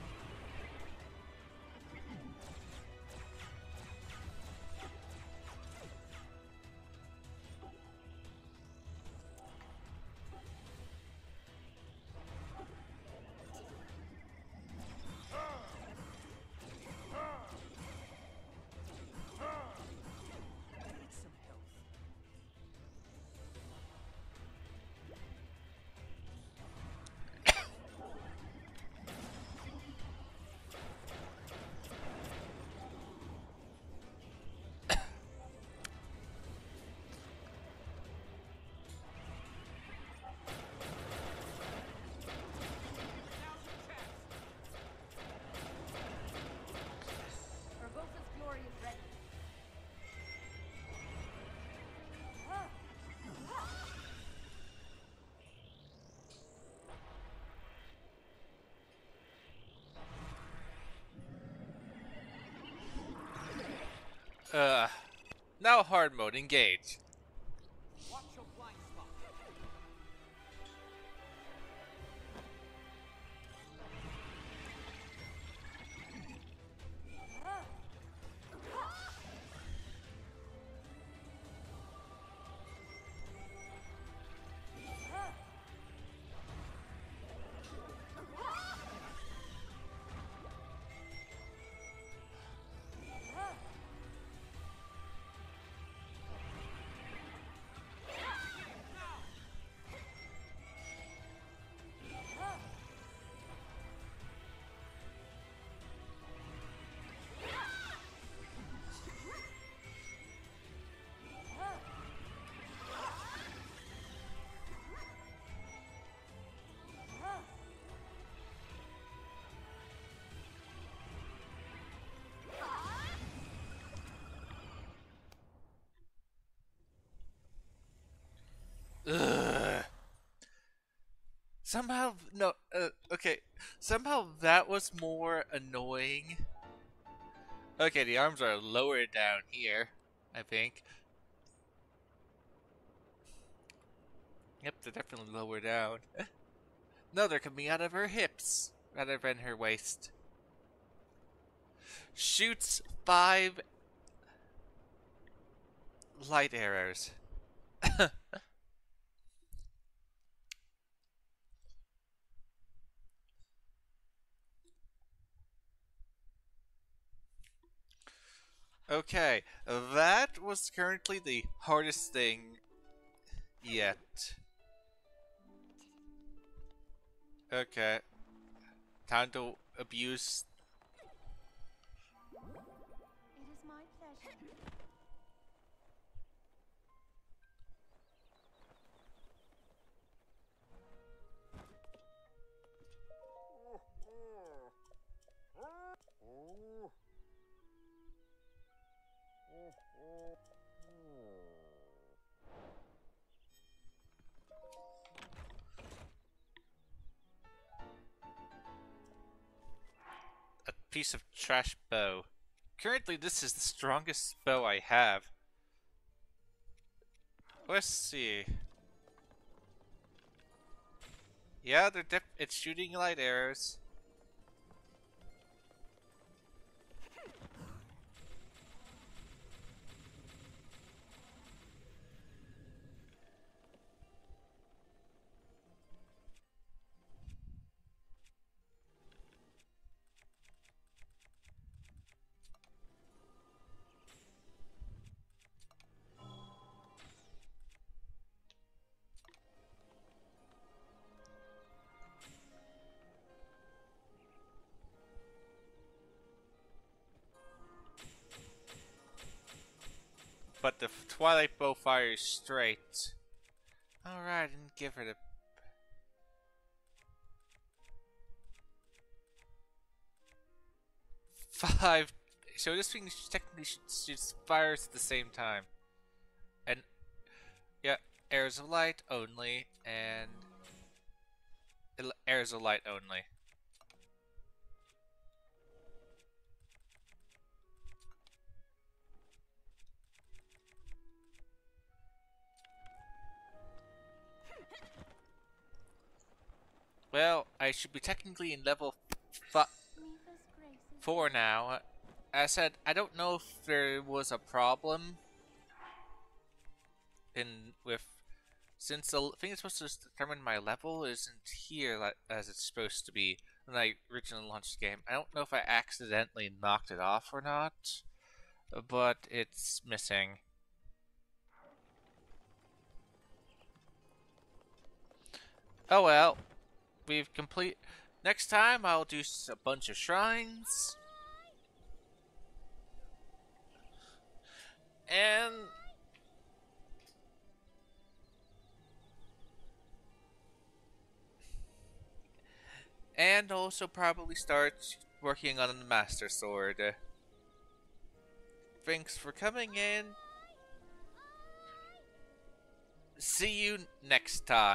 Need some health. Urbosa's glory is ready. Uh, now hard mode, engage. Watch your blind spot. Ugh. Somehow, no, uh, okay. Somehow that was more annoying. Okay, the arms are lower down here, I think. Yep, they're definitely lower down. No, they're coming out of her hips rather than her waist. Shoots five light arrows. Okay, that was currently the hardest thing yet. Okay. Time to abuse. It is my pleasure. piece of trash bow. Currently, this is the strongest bow I have. Let's see. Yeah, they're def it's shooting light arrows. But the Twilight Bow fires straight. Alright, and give her the... Five... So this thing technically shoots fires at the same time. And... Yeah, arrows of light only, and... Arrows of light only. Well, I should be technically in level f four now. As I said, I don't know if there was a problem in with since the thing that's supposed to determine my level isn't here as it's supposed to be when I originally launched the game. I don't know if I accidentally knocked it off or not, but it's missing. Oh well. We've complete. Next time, I'll do a bunch of shrines, and and also probably start working on the Master Sword. Thanks for coming in. See you next time.